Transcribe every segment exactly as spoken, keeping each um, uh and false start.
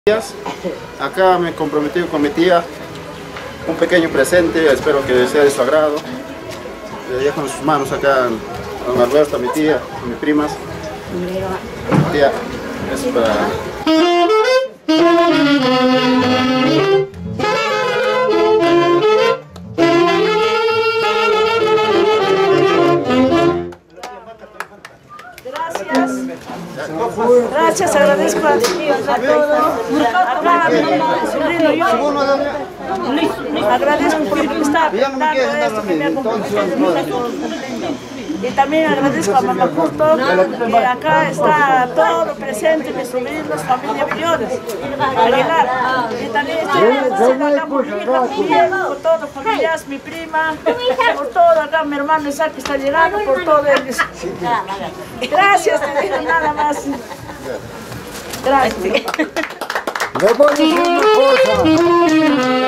Acá me comprometí con mi tía un pequeño presente, espero que sea de su agrado. Le dejo en sus manos acá a don Alberto, a mi tía, a mis primas. Tía, es para... Gracias. Gracias, agradezco a todos. Acá, mi sobrino, yo agradezco por lo que está aportando esto, que me ha comprometido. Y también agradezco a Mamá Curto, que acá está todo presente, mis sobrinos, familia Villones, Aguilar. Y también estoy agradeciendo acá por mi hija, por todas las familias, mi prima, por todo acá, mi hermano Isaac que está llegando, por todo ellos. Gracias, te digo nada más. Gracias. Le voy a decir una cosa.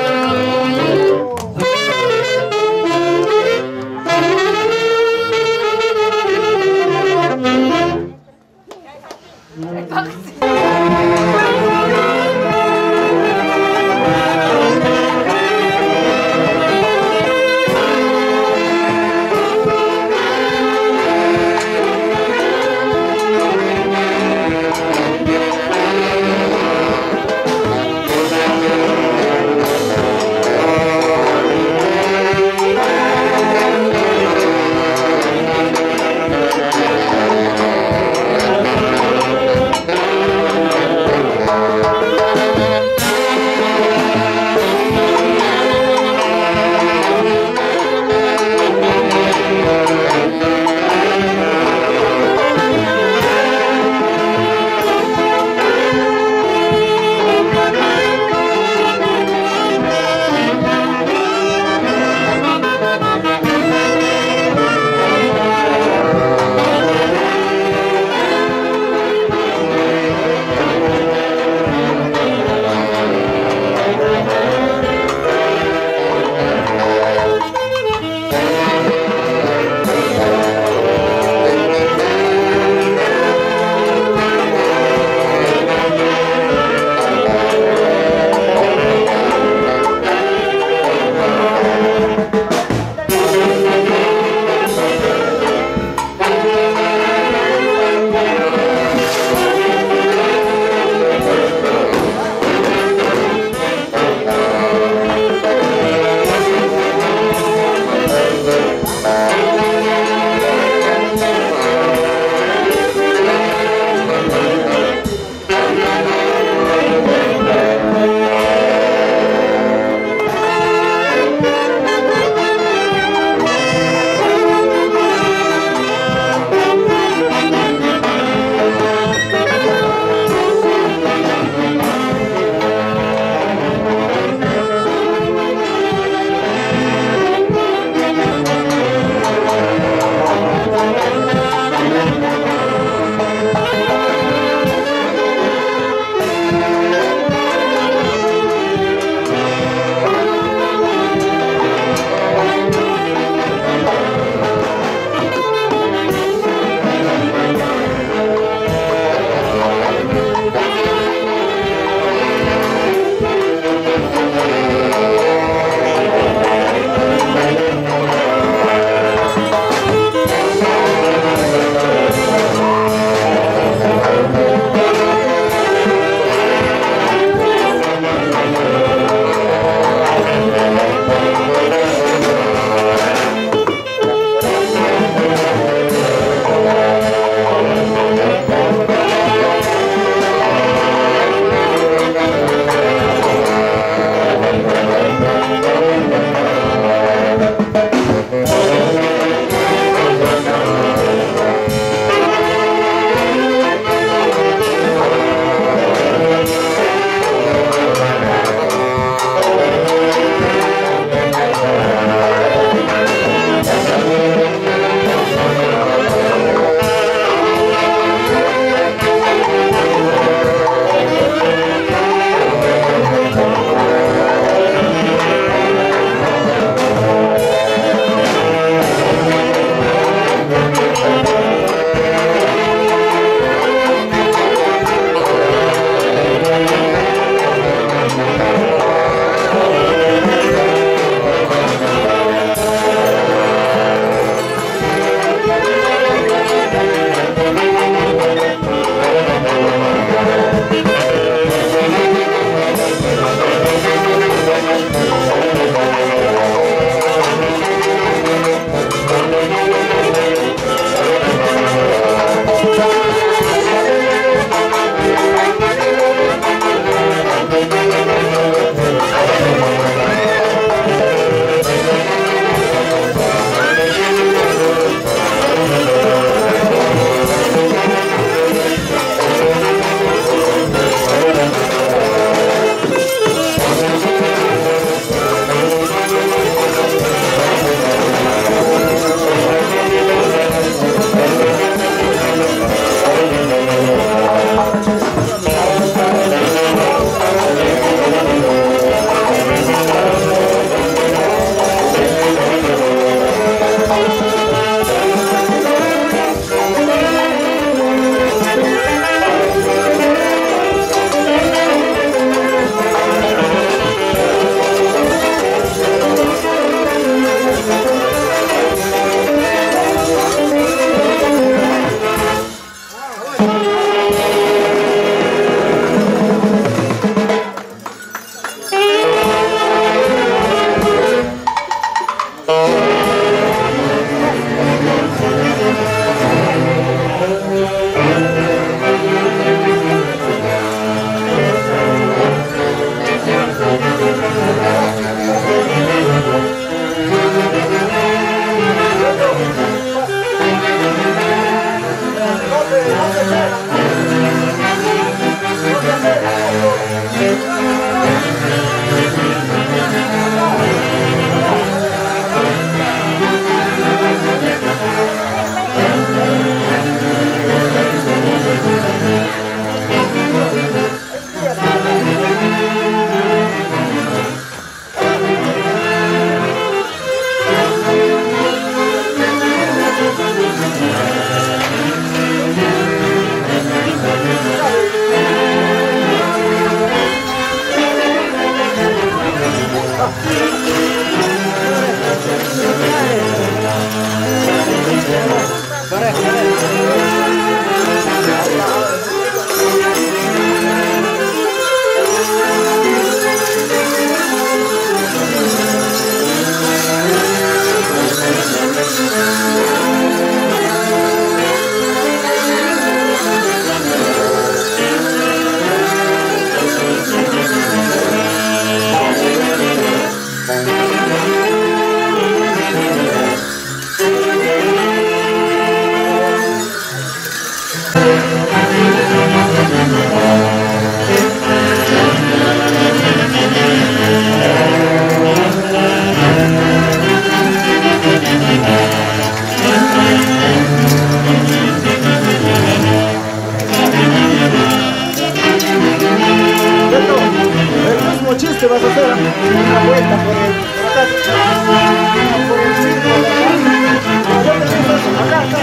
Beto, el mismo chiste vas a hacer, ¿eh? Una vuelta por el, por acá, por el círculo, ¿verdad? ¿Dónde tienes eso? Acá, acá,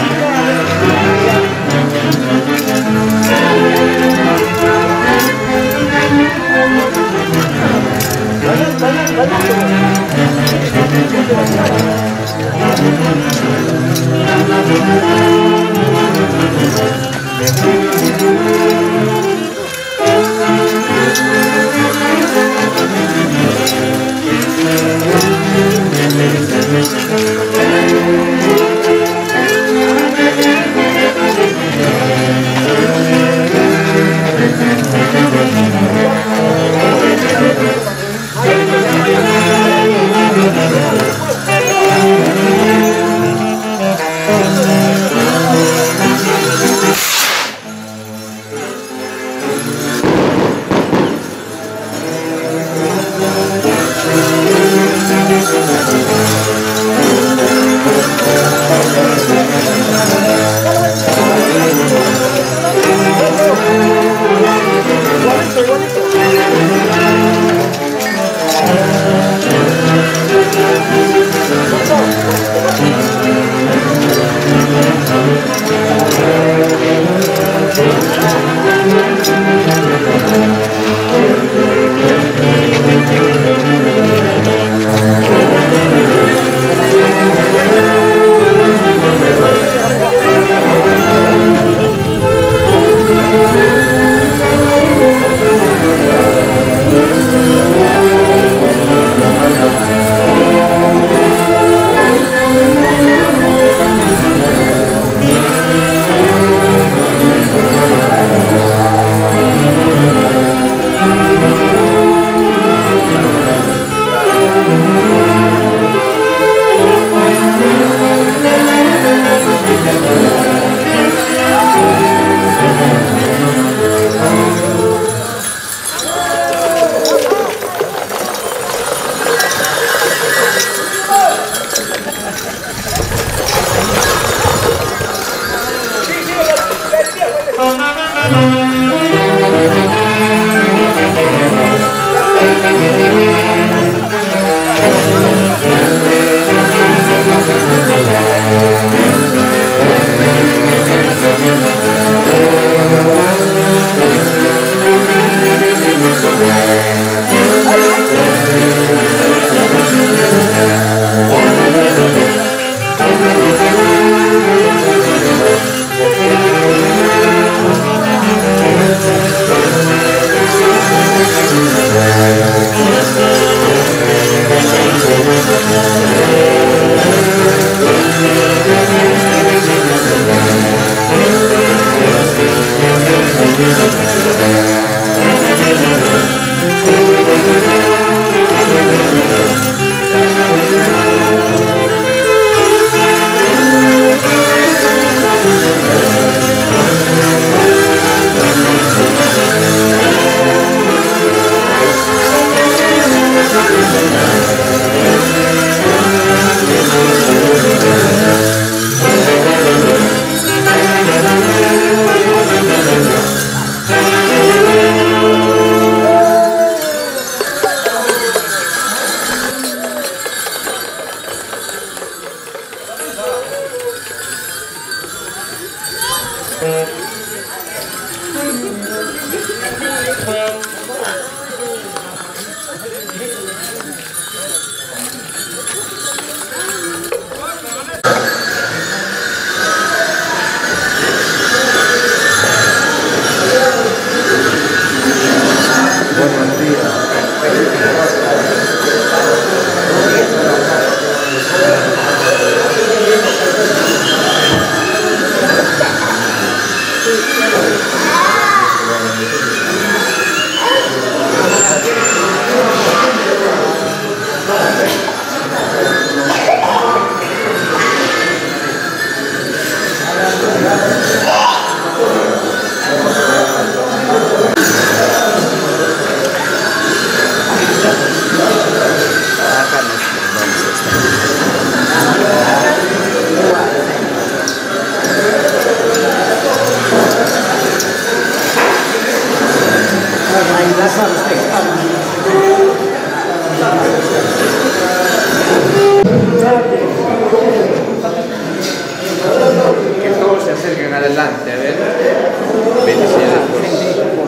Que todos se acerquen adelante, a ver. Bendiciones por sí.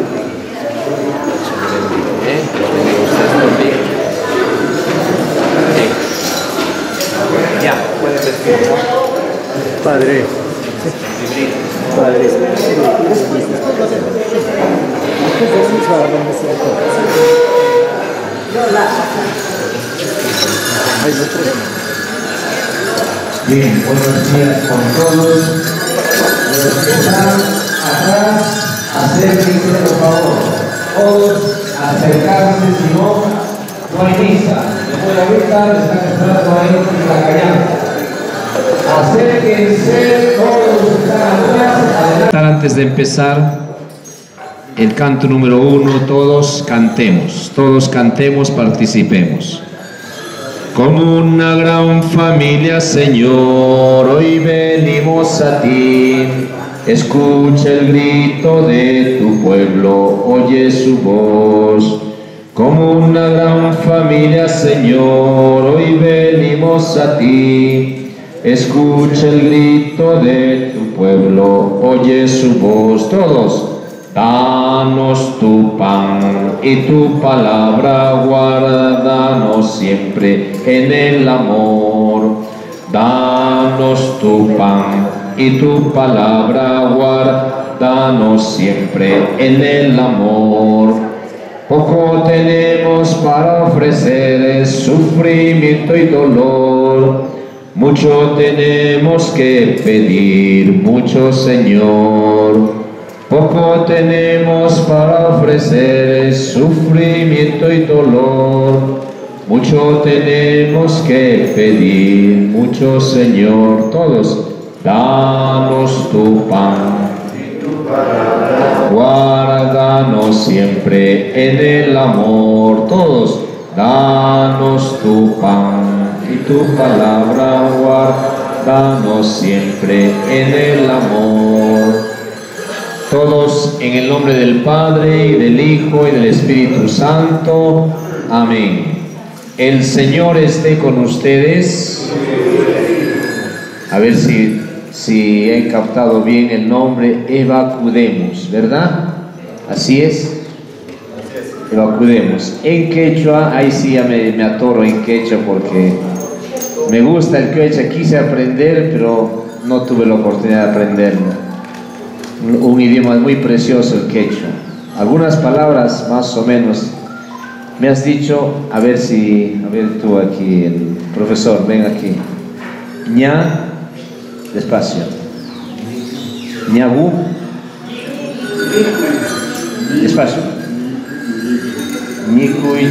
¿Eh? Ustedes también. Bien. Ya, pueden vestir. Padre. Padre. Bien, buenos días con todos. Los que están atrás, acérquense por favor. Todos acercarse, si no, no hay misa. Después de ahorita están esperando ahí en la callanza. Acérquense, todos los que están atrás. Adelante. Antes de empezar el canto número uno, todos cantemos, todos cantemos, participemos. Como una gran familia, Señor, hoy venimos a ti. Escucha el grito de tu pueblo, oye su voz. Como una gran familia, Señor, hoy venimos a ti. Escucha el grito de tu pueblo, oye su voz. Todos. Danos tu pan y tu palabra, guárdanos siempre en el amor. Danos tu pan y tu palabra, guárdanos siempre en el amor. Poco tenemos para ofrecer, sufrimiento y dolor. Mucho tenemos que pedir, mucho, Señor. Poco tenemos para ofrecer, sufrimiento y dolor. Mucho tenemos que pedir, mucho, Señor. Todos, danos tu pan y tu palabra, guárdanos siempre en el amor. Todos, danos tu pan y tu palabra, guárdanos siempre en el amor. Todos en el nombre del Padre, y del Hijo, y del Espíritu Santo. Amén. El Señor esté con ustedes. A ver si, si he captado bien el nombre. Evacudemos, ¿verdad? Así es. Evacudemos. En quechua, ahí sí ya me, me atoro en quechua porque me gusta el quechua. Quise aprender, pero no tuve la oportunidad de aprenderlo. Un idioma muy precioso el quechua. Algunas palabras más o menos me has dicho. A ver si, a ver tú aquí, el profesor, ven aquí. Ña, despacio. Ñagu, despacio. Ñicuy,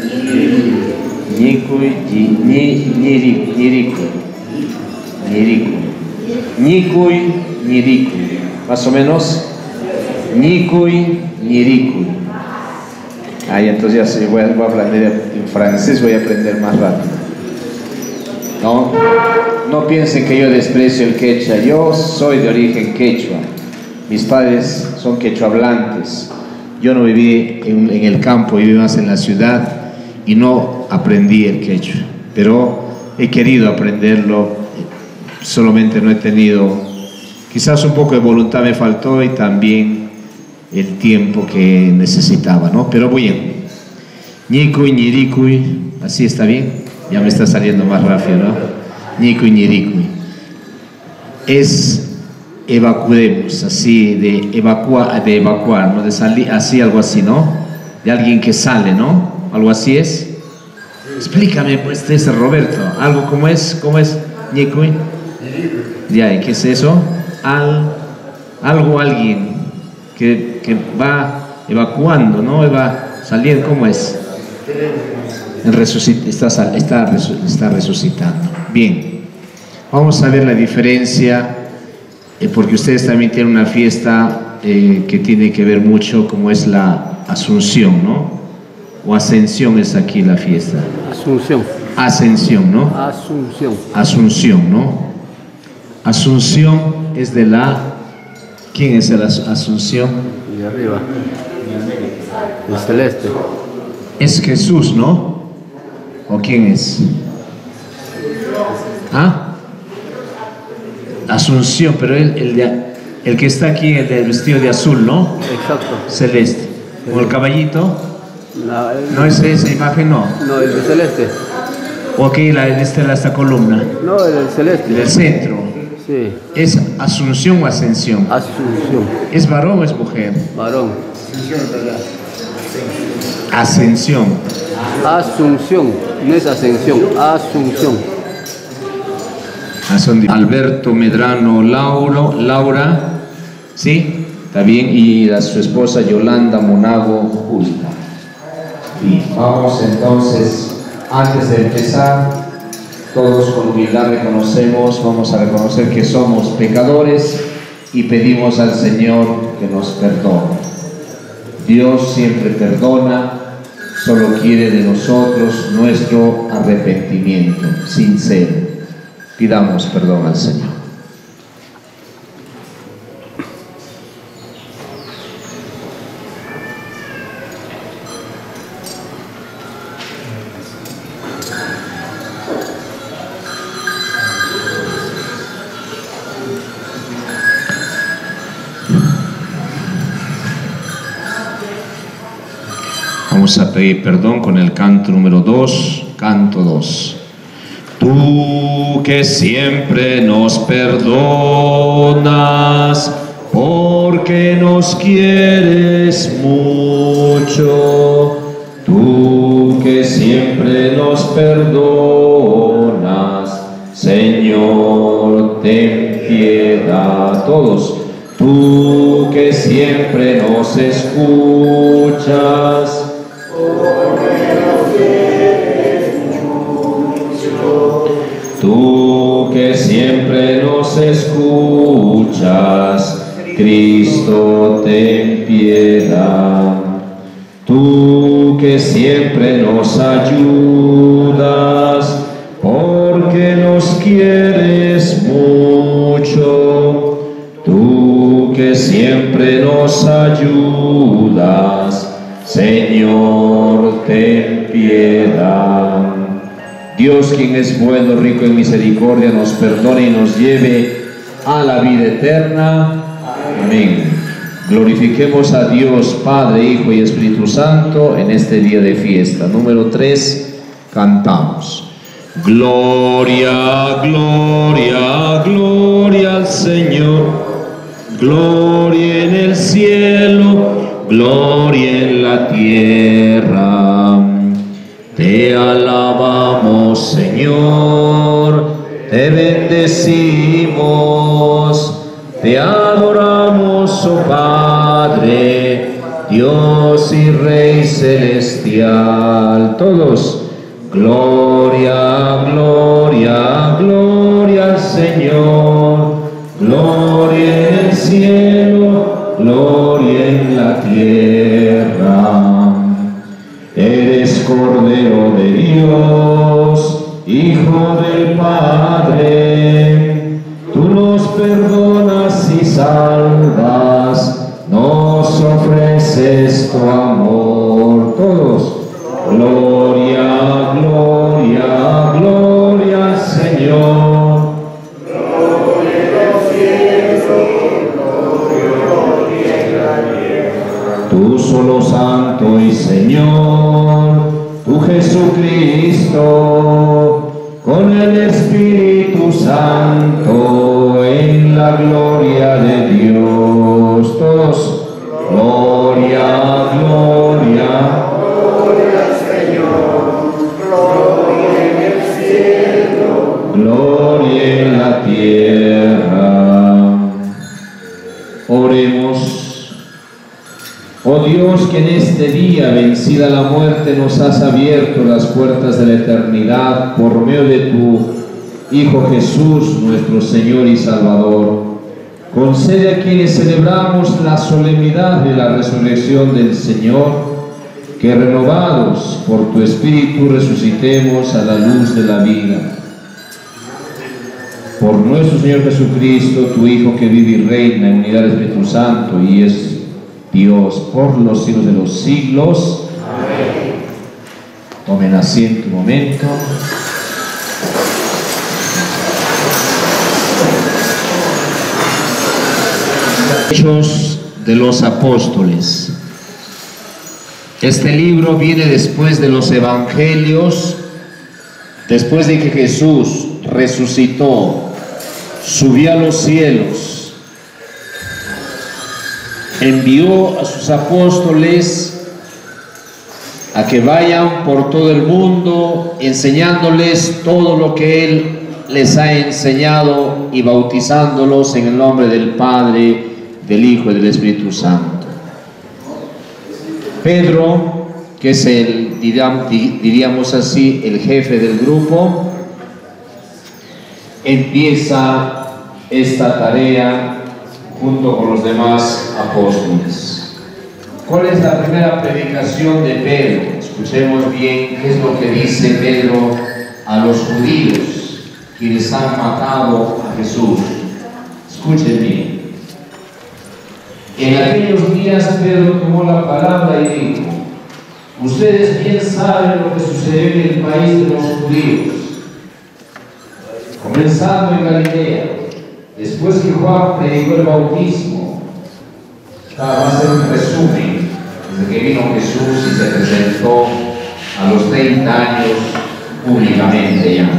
ñicuy, ñi, ñiricu, ñiricu, ñiricu, ñicuy, ñiricu. Más o menos, Ñicuy, Ñiricuy. Ahí entonces ya sí, voy, a, voy a aprender en francés, voy a aprender más rápido. No, no piensen que yo desprecio el quechua. Yo soy de origen quechua. Mis padres son quechua hablantes. Yo no viví en, en el campo, viví más en la ciudad y no aprendí el quechua. Pero he querido aprenderlo, solamente no he tenido. Quizás un poco de voluntad me faltó y también el tiempo que necesitaba, ¿no? Pero bien. Ñicuy, ñiricuy, así está bien. Ya me está saliendo más rápido, ¿no? Ñicuy, ñiricuy. Es evacuemos, así de evacuar, de evacuar, ¿no? De salir, así, algo así, ¿no? De alguien que sale, ¿no? Algo así es. Explícame, pues, este Roberto. Algo como es, ¿cómo es? Ñicuy. Ya, ¿qué es eso? Al, algo, alguien que, que va evacuando, ¿no? Va saliendo, ¿cómo es? El resucit, está, está, está resucitando. Bien, vamos a ver la diferencia, eh, porque ustedes también tienen una fiesta eh, que tiene que ver mucho, como es la Asunción, ¿no? O Ascensión es aquí la fiesta. Asunción. Ascensión, ¿no? Asunción. Asunción, ¿no? Asunción es de la... ¿Quién es la Asunción? De arriba. El celeste. Es Jesús, ¿no? ¿O quién es? ¿Ah? Asunción, pero el, el, de, el que está aquí, el del vestido de azul, ¿no? Exacto. Celeste. ¿O el caballito? La, el, ¿No es esa imagen, no? No, el de celeste. ¿O aquí la, esta, esta columna? No, el del celeste. Del centro. Sí. ¿Es Asunción o Ascensión? Asunción. ¿Es varón o es mujer? Varón. Ascensión. Asunción. No es ascensión. Asunción. Alberto Medrano Lauro, Laura, ¿sí? Está bien, y a su esposa Yolanda Monago Justa. Bien, vamos entonces, antes de empezar, todos con humildad reconocemos, vamos a reconocer que somos pecadores y pedimos al Señor que nos perdone. Dios siempre perdona, solo quiere de nosotros nuestro arrepentimiento sincero. Pidamos perdón al Señor. Vamos a pedir perdón con el canto número dos, canto dos. Tú que siempre nos perdonas, porque nos quieres mucho. Tú que siempre nos perdonas, Señor, ten piedad. Todos. Tú que siempre nos escuchas, tú que siempre nos escuchas, Cristo, ten piedad. Tú que siempre nos ayudas, porque nos quieres mucho. Tú que siempre nos ayudas, Señor, ten piedad. Dios, quien es bueno, rico en misericordia, nos perdone y nos lleve a la vida eterna. Amén. Glorifiquemos a Dios, Padre, Hijo y Espíritu Santo en este día de fiesta. Número tres, cantamos. Gloria, gloria, gloria al Señor. Gloria en el cielo, gloria en la tierra. Te alabamos, Señor, te bendecimos, te adoramos, oh Padre, Dios y Rey celestial. Todos, gloria, gloria, gloria al Señor, gloria en el cielo, gloria en la tierra. Eres Cordero de Dios, Hijo del Padre, tú nos perdonas y salvas, nos ofreces tu amor. Todos, gloria, gloria, gloria al Señor. Gloria al cielo, gloria en la tierra. Tú solo santo y Señor, tú Jesucristo, con el Espíritu Santo, en la gloria de Dios. Todos, gloria, gloria, gloria al Señor, gloria en el cielo, gloria en la tierra. Oremos. Oh Dios, que en este día, vencida la muerte, nos has abierto las puertas de la eternidad por medio de tu Hijo Jesús, nuestro Señor y Salvador. Concede a quienes celebramos la solemnidad de la resurrección del Señor, que renovados por tu Espíritu resucitemos a la luz de la vida. Por nuestro Señor Jesucristo, tu Hijo, que vive y reina en unidad del Espíritu Santo y es Dios por los siglos de los siglos. Amén. Tomen asiento un momento. Hechos de los Apóstoles. Este libro viene después de los Evangelios, después de que Jesús resucitó, subió a los cielos, envió a sus apóstoles a que vayan por todo el mundo enseñándoles todo lo que Él les ha enseñado y bautizándolos en el nombre del Padre, del Hijo y del Espíritu Santo. Pedro, que es el, diríamos así, el jefe del grupo, empieza esta tarea junto con los demás apóstoles. ¿Cuál es la primera predicación de Pedro? Escuchemos bien qué es lo que dice Pedro a los judíos, quienes han matado a Jesús. Escuchen bien. En aquellos días Pedro tomó la palabra y dijo: ustedes bien saben lo que sucedió en el país de los judíos, comenzando en Galilea, después que Juan predicó el bautismo. Va a ser un resumen desde que vino Jesús y se presentó a los treinta años públicamente ya.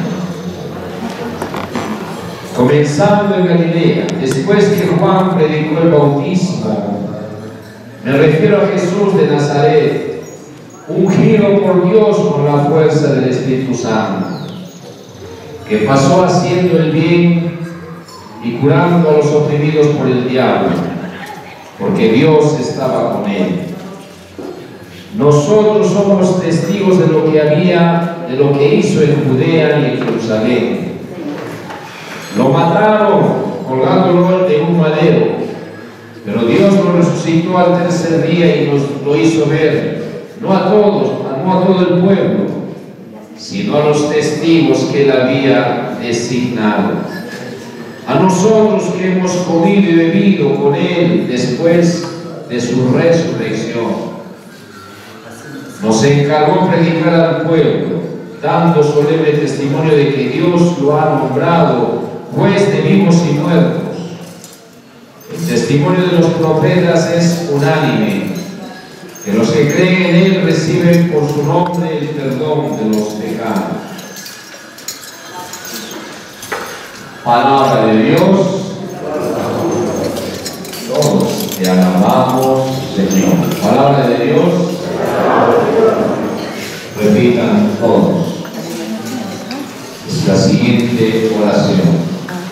Comenzando en Galilea, después que Juan predicó el bautismo, me refiero a Jesús de Nazaret, ungido por Dios con la fuerza del Espíritu Santo, que pasó haciendo el bien y curando a los oprimidos por el diablo, porque Dios estaba con él. Nosotros somos testigos de lo que había, de lo que hizo en Judea y en Jerusalén. Lo mataron colgándolo en un madero, pero Dios lo resucitó al tercer día y nos lo hizo ver, no a todos, no a todo el pueblo, sino a los testigos que él había designado. A nosotros que hemos comido y bebido con él después de su resurrección. Nos encargó predicar al pueblo, dando solemne testimonio de que Dios lo ha nombrado juez de vivos y muertos. El testimonio de los profetas es unánime, que los que creen en él reciben por su nombre el perdón de los pecados. Palabra de Dios. Todos te alabamos, Señor. Palabra de Dios. Repitan todos. Es la siguiente oración.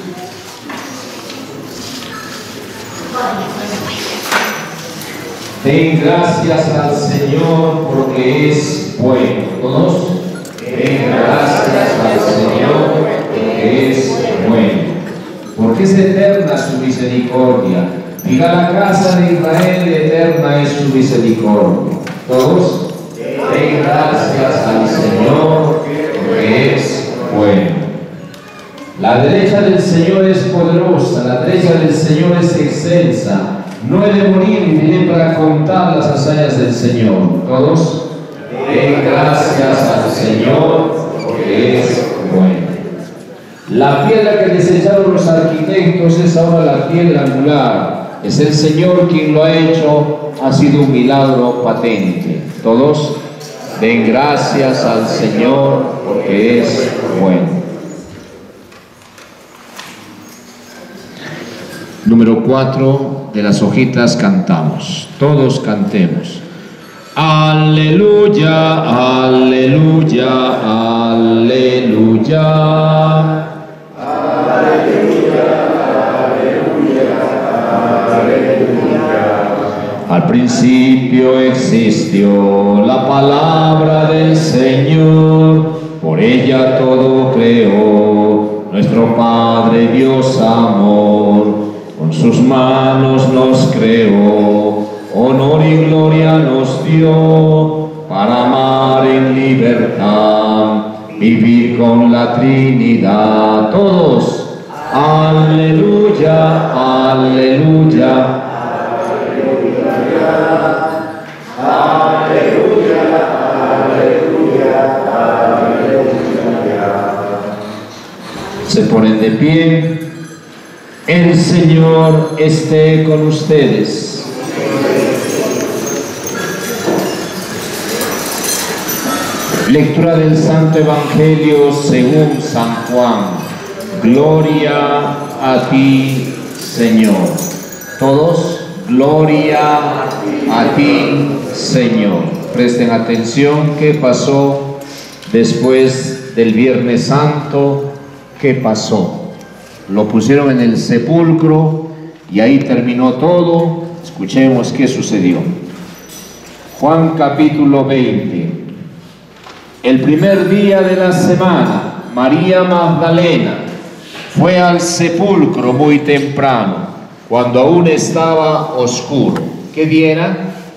Den gracias al Señor porque es bueno. Todos. Den gracias al Señor porque es bueno. Porque es eterna su misericordia. Diga la casa de Israel, eterna es su misericordia. Todos. Den gracias al Señor porque es bueno. La derecha del Señor es poderosa, la derecha del Señor es excelsa. No he de morir y vine para contar las hazañas del Señor. Todos. Den gracias al Señor porque es bueno. La piedra que desecharon los arquitectos es ahora la piedra angular. Es el Señor quien lo ha hecho, ha sido un milagro patente. Todos. Den gracias al Señor porque es bueno. Número cuatro de las hojitas cantamos. Todos cantemos. Aleluya, aleluya, aleluya. Aleluya, aleluya, aleluya. Al principio existió la palabra del Señor, por ella todo creó, nuestro Padre Dios amor. Con sus manos nos creó, honor y gloria nos dio, para amar en libertad, vivir con la Trinidad. Todos, aleluya, aleluya, aleluya, Se ponen de pie. El Señor esté con ustedes. Lectura del Santo Evangelio según San Juan. Gloria a ti, Señor. Todos, gloria a ti, Señor. Presten atención, ¿qué pasó después del Viernes Santo? ¿Qué pasó? Lo pusieron en el sepulcro y ahí terminó todo. Escuchemos qué sucedió. Juan capítulo veinte. El primer día de la semana, María Magdalena fue al sepulcro muy temprano, cuando aún estaba oscuro. ¿Qué día era?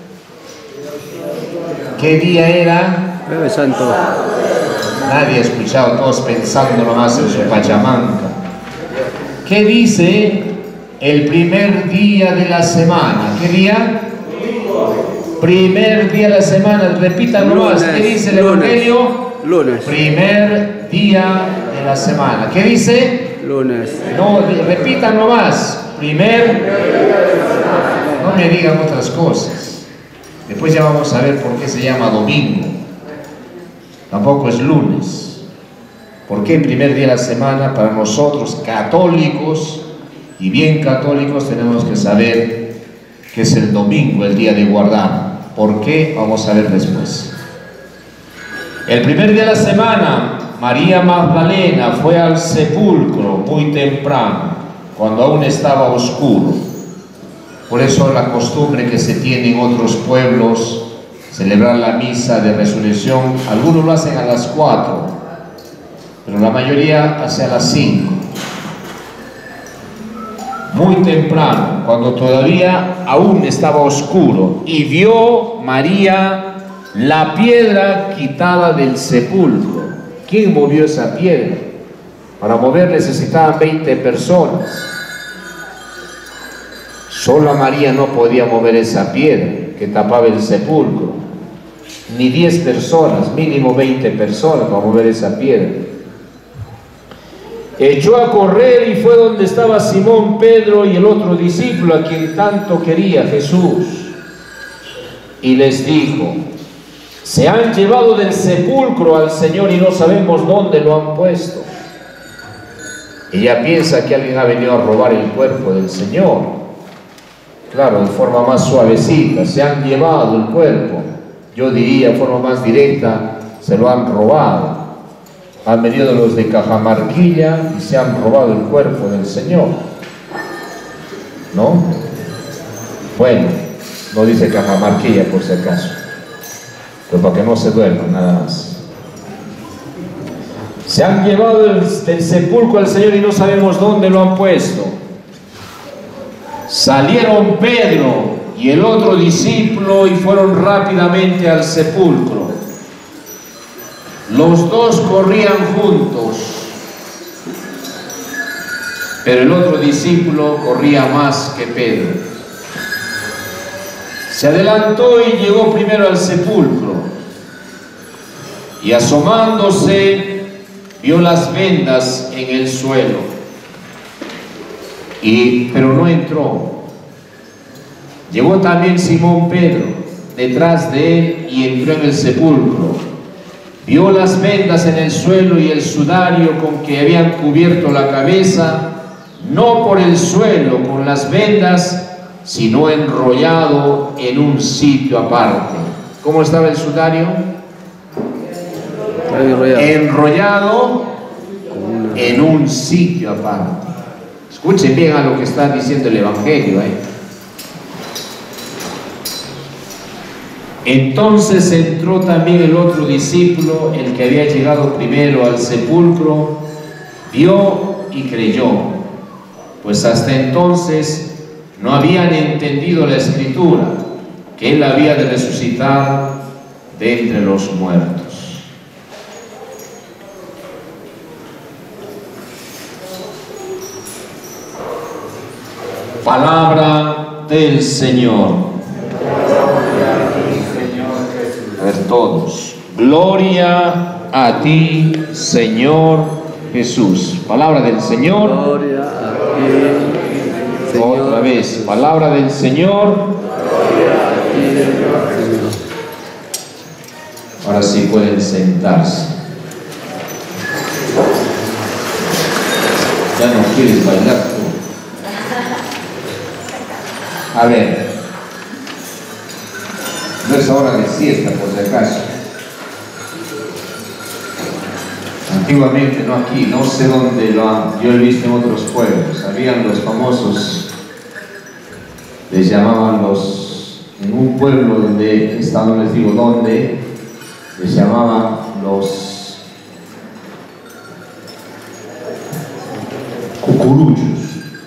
¿Qué día era? Jueves Santo. Nadie ha escuchado, todos pensando nomás en su pachamanca. ¿Qué dice el primer día de la semana? ¿Qué día? Primer día de la semana, repitan nomás. ¿Qué dice el Evangelio? Lunes. Primer día de la semana. ¿Qué dice? Lunes. No, repitan nomás. Primer. No me digan otras cosas. Después ya vamos a ver por qué se llama domingo. Tampoco es lunes. ¿Por qué primer día de la semana? Para nosotros católicos y bien católicos tenemos que saber que es el domingo, el día de guardar. ¿Por qué? Vamos a ver después. El primer día de la semana, María Magdalena fue al sepulcro muy temprano, cuando aún estaba oscuro. Por eso la costumbre que se tiene en otros pueblos, celebrar la misa de resurrección, algunos lo hacen a las cuatro, pero la mayoría hace a las cinco. Muy temprano, cuando todavía aún estaba oscuro, y vio María la piedra quitada del sepulcro. ¿Quién movió esa piedra? Para mover necesitaban veinte personas. Sola María no podía mover esa piedra que tapaba el sepulcro. Ni diez personas, mínimo veinte personas para mover esa piedra. Echó a correr y fue donde estaba Simón Pedro y el otro discípulo a quien tanto quería Jesús. Y les dijo: se han llevado del sepulcro al Señor y no sabemos dónde lo han puesto. Ella piensa que alguien ha venido a robar el cuerpo del Señor. Claro, de forma más suavecita, se han llevado el cuerpo. Yo diría de forma más directa, se lo han robado. Han venido los de Cajamarquilla y se han robado el cuerpo del Señor. ¿No? Bueno, no dice Cajamarquilla por si acaso, pero para que no se duerman nada más. Se han llevado del, del sepulcro al Señor y no sabemos dónde lo han puesto. Salieron Pedro y el otro discípulo y fueron rápidamente al sepulcro. Los dos corrían juntos, pero el otro discípulo corría más que Pedro. Se adelantó y llegó primero al sepulcro, y asomándose vio las vendas en el suelo, y, pero no entró. Llegó también Simón Pedro detrás de él y entró en el sepulcro. Vio las vendas en el suelo y el sudario con que habían cubierto la cabeza, no por el suelo con las vendas, sino enrollado en un sitio aparte. ¿Cómo estaba el sudario? Enrollado. Enrollado en un sitio aparte. Escuchen bien a lo que está diciendo el Evangelio, ¿eh? Entonces entró también el otro discípulo, el que había llegado primero al sepulcro, vio y creyó, pues hasta entonces no habían entendido la Escritura, que él había de resucitar de entre los muertos. Palabra del Señor. A ver todos. Gloria a ti, Señor Jesús. Palabra del Señor. Gloria a ti, Señor. Otra vez, palabra del Señor. Gloria a ti, Señor. Ahora sí pueden sentarse. Ya no quieres bailar tú. A ver, no es hora de siesta por si acaso. Antiguamente, no aquí, no sé dónde lo han, yo he visto en otros pueblos, habían los famosos, les llamaban los, en un pueblo donde, esta no les digo dónde, les llamaban los cucuruchos.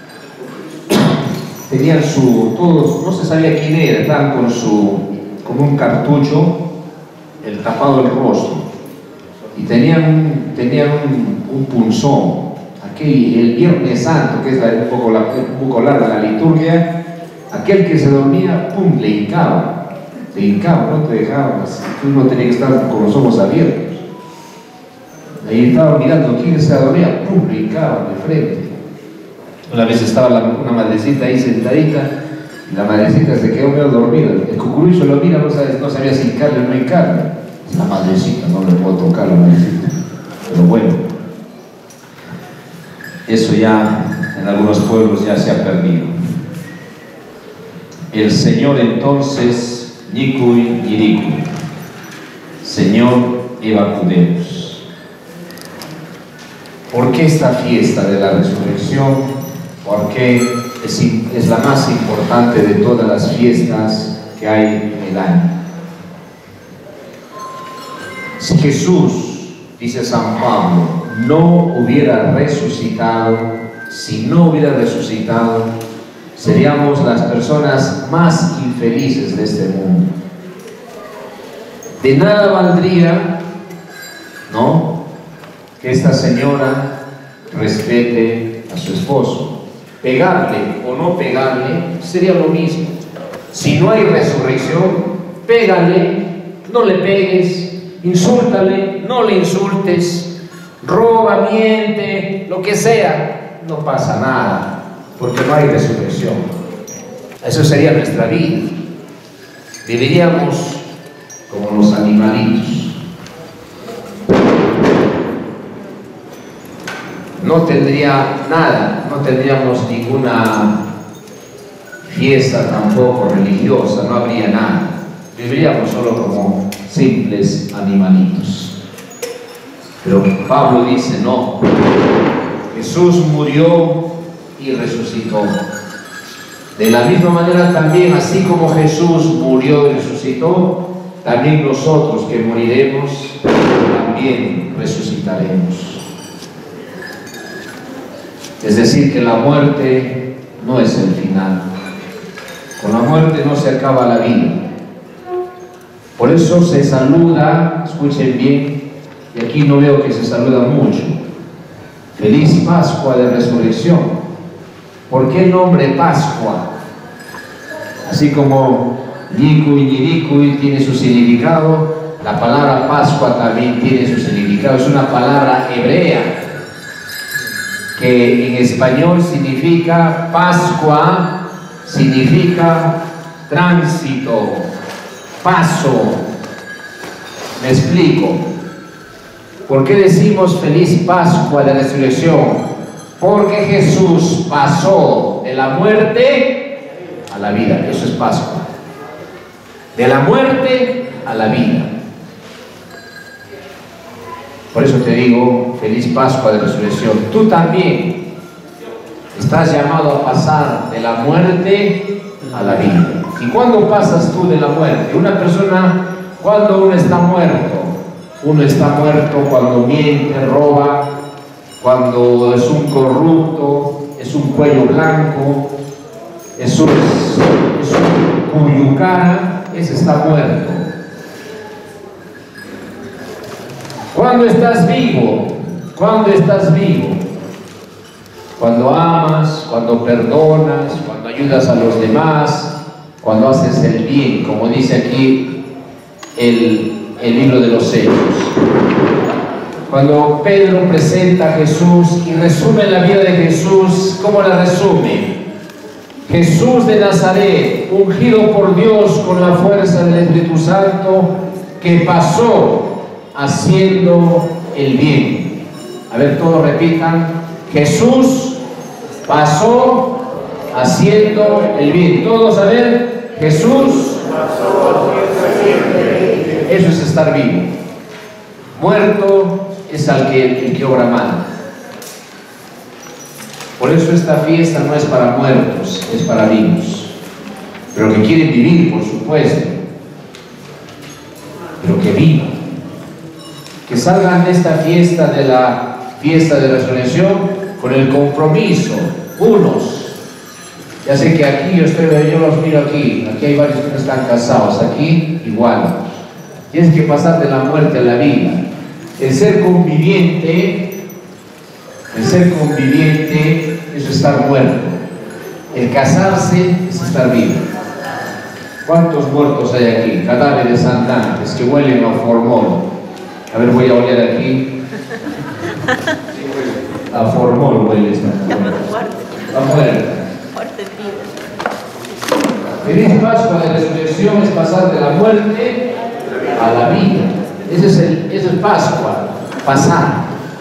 Tenían su, todos, no se sabía quién era, estaban con su, con un cartucho, el tapado del rostro, y tenían, tenían un, un punzón. Aquel, el Viernes Santo, que es la, un, poco la, un poco larga la liturgia, aquel que se dormía, pum, le hincaba, le hincaba, no te dejaban, tú no tenías que estar con los ojos abiertos. Ahí estaba mirando quién se dormía, pum, le hincaban de frente. Una vez estaba la, una madrecita ahí sentadita y la madrecita se quedó medio dormida. El cucurucho lo mira, no, sabe, no sabía si hincarle o no hincarle. La madrecita, no le puedo tocar a la madrecita. Pero bueno, eso ya en algunos pueblos ya se ha perdido. El Señor entonces, Nikui Yirikui, Señor, evacuemos. ¿Por qué esta fiesta de la resurrección? Porque es, es la más importante de todas las fiestas que hay en el año. Si Jesús, dice San Pablo, no hubiera resucitado, si no hubiera resucitado, seríamos las personas más infelices de este mundo. De nada valdría, ¿no?, que esta señora respete a su esposo. Pegarle o no pegarle sería lo mismo. Si no hay resurrección, pégale, no le pegues, insúltale, no le insultes, roba, miente, lo que sea, no pasa nada, porque no hay resurrección. Eso sería nuestra vida. Viviríamos como los animalitos. No tendría nada, no tendríamos ninguna fiesta tampoco religiosa, no habría nada. Viviríamos solo como simples animalitos. Pero Pablo dice, no, Jesús murió y resucitó. De la misma manera también, así como Jesús murió y resucitó, también nosotros que moriremos, también resucitaremos. Es decir, que la muerte no es el final. Con la muerte no se acaba la vida. Por eso se saluda, escuchen bien, y aquí no veo que se saluda mucho. Feliz Pascua de Resurrección. ¿Por qué el nombre Pascua? Así como Nikui Yirikui tiene su significado, la palabra Pascua también tiene su significado. Es una palabra hebrea que en español significa Pascua, significa tránsito, paso. Me explico. ¿Por qué decimos feliz Pascua de Resurrección? Porque Jesús pasó de la muerte a la vida. Eso es Pascua. De la muerte a la vida. Por eso te digo, feliz Pascua de Resurrección. Tú también estás llamado a pasar de la muerte a la vida. ¿Y cuándo pasas tú de la muerte? Una persona, cuando uno está muerto, uno está muerto cuando miente, roba, cuando es un corrupto, es un cuello blanco, es un, es un cuyucara, ese está muerto. Cuando estás vivo, cuando estás vivo, cuando amas, cuando perdonas, cuando ayudas a los demás, cuando haces el bien, como dice aquí el, el libro de los Hechos. Cuando Pedro presenta a Jesús y resume la vida de Jesús, ¿cómo la resume? Jesús de Nazaret, ungido por Dios con la fuerza del Espíritu Santo, que pasó haciendo el bien. A ver, todos repitan. Jesús pasó haciendo el bien. Todos, a ver, Jesús pasó haciendo el bien. Eso es estar vivo. Muerto es al que, el que obra mal. Por eso esta fiesta no es para muertos, es para vivos, pero que quieren vivir, por supuesto, pero que vivan, que salgan de esta fiesta, de la fiesta de resurrección, con el compromiso, unos, ya sé que aquí yo estoy, yo los miro aquí, aquí hay varios que no están casados, aquí igual, tienes que pasar de la muerte a la vida. El ser conviviente, el ser conviviente es estar muerto. El casarse es estar vivo. ¿Cuántos muertos hay aquí? Cadáveres andantes que huelen a formol. A ver, voy a oler aquí. A formol huele esta. A muerta. Feliz Pascua de Resurrección es pasar de la muerte a la vida. Ese es el, ese es el Pascua, pasar.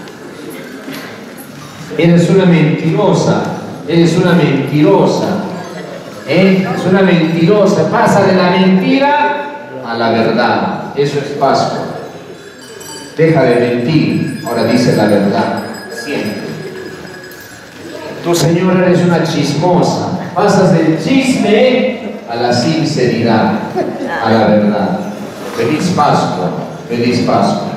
Eres una mentirosa, eres una mentirosa, ¿eh? Es una mentirosa, pasa de la mentira a la verdad. Eso es Pascua. Deja de mentir, ahora dice la verdad, siempre. Tú, Señor, eres una chismosa, pasas del chisme a la sinceridad, a la verdad. Feliz Pascua, feliz Pascua.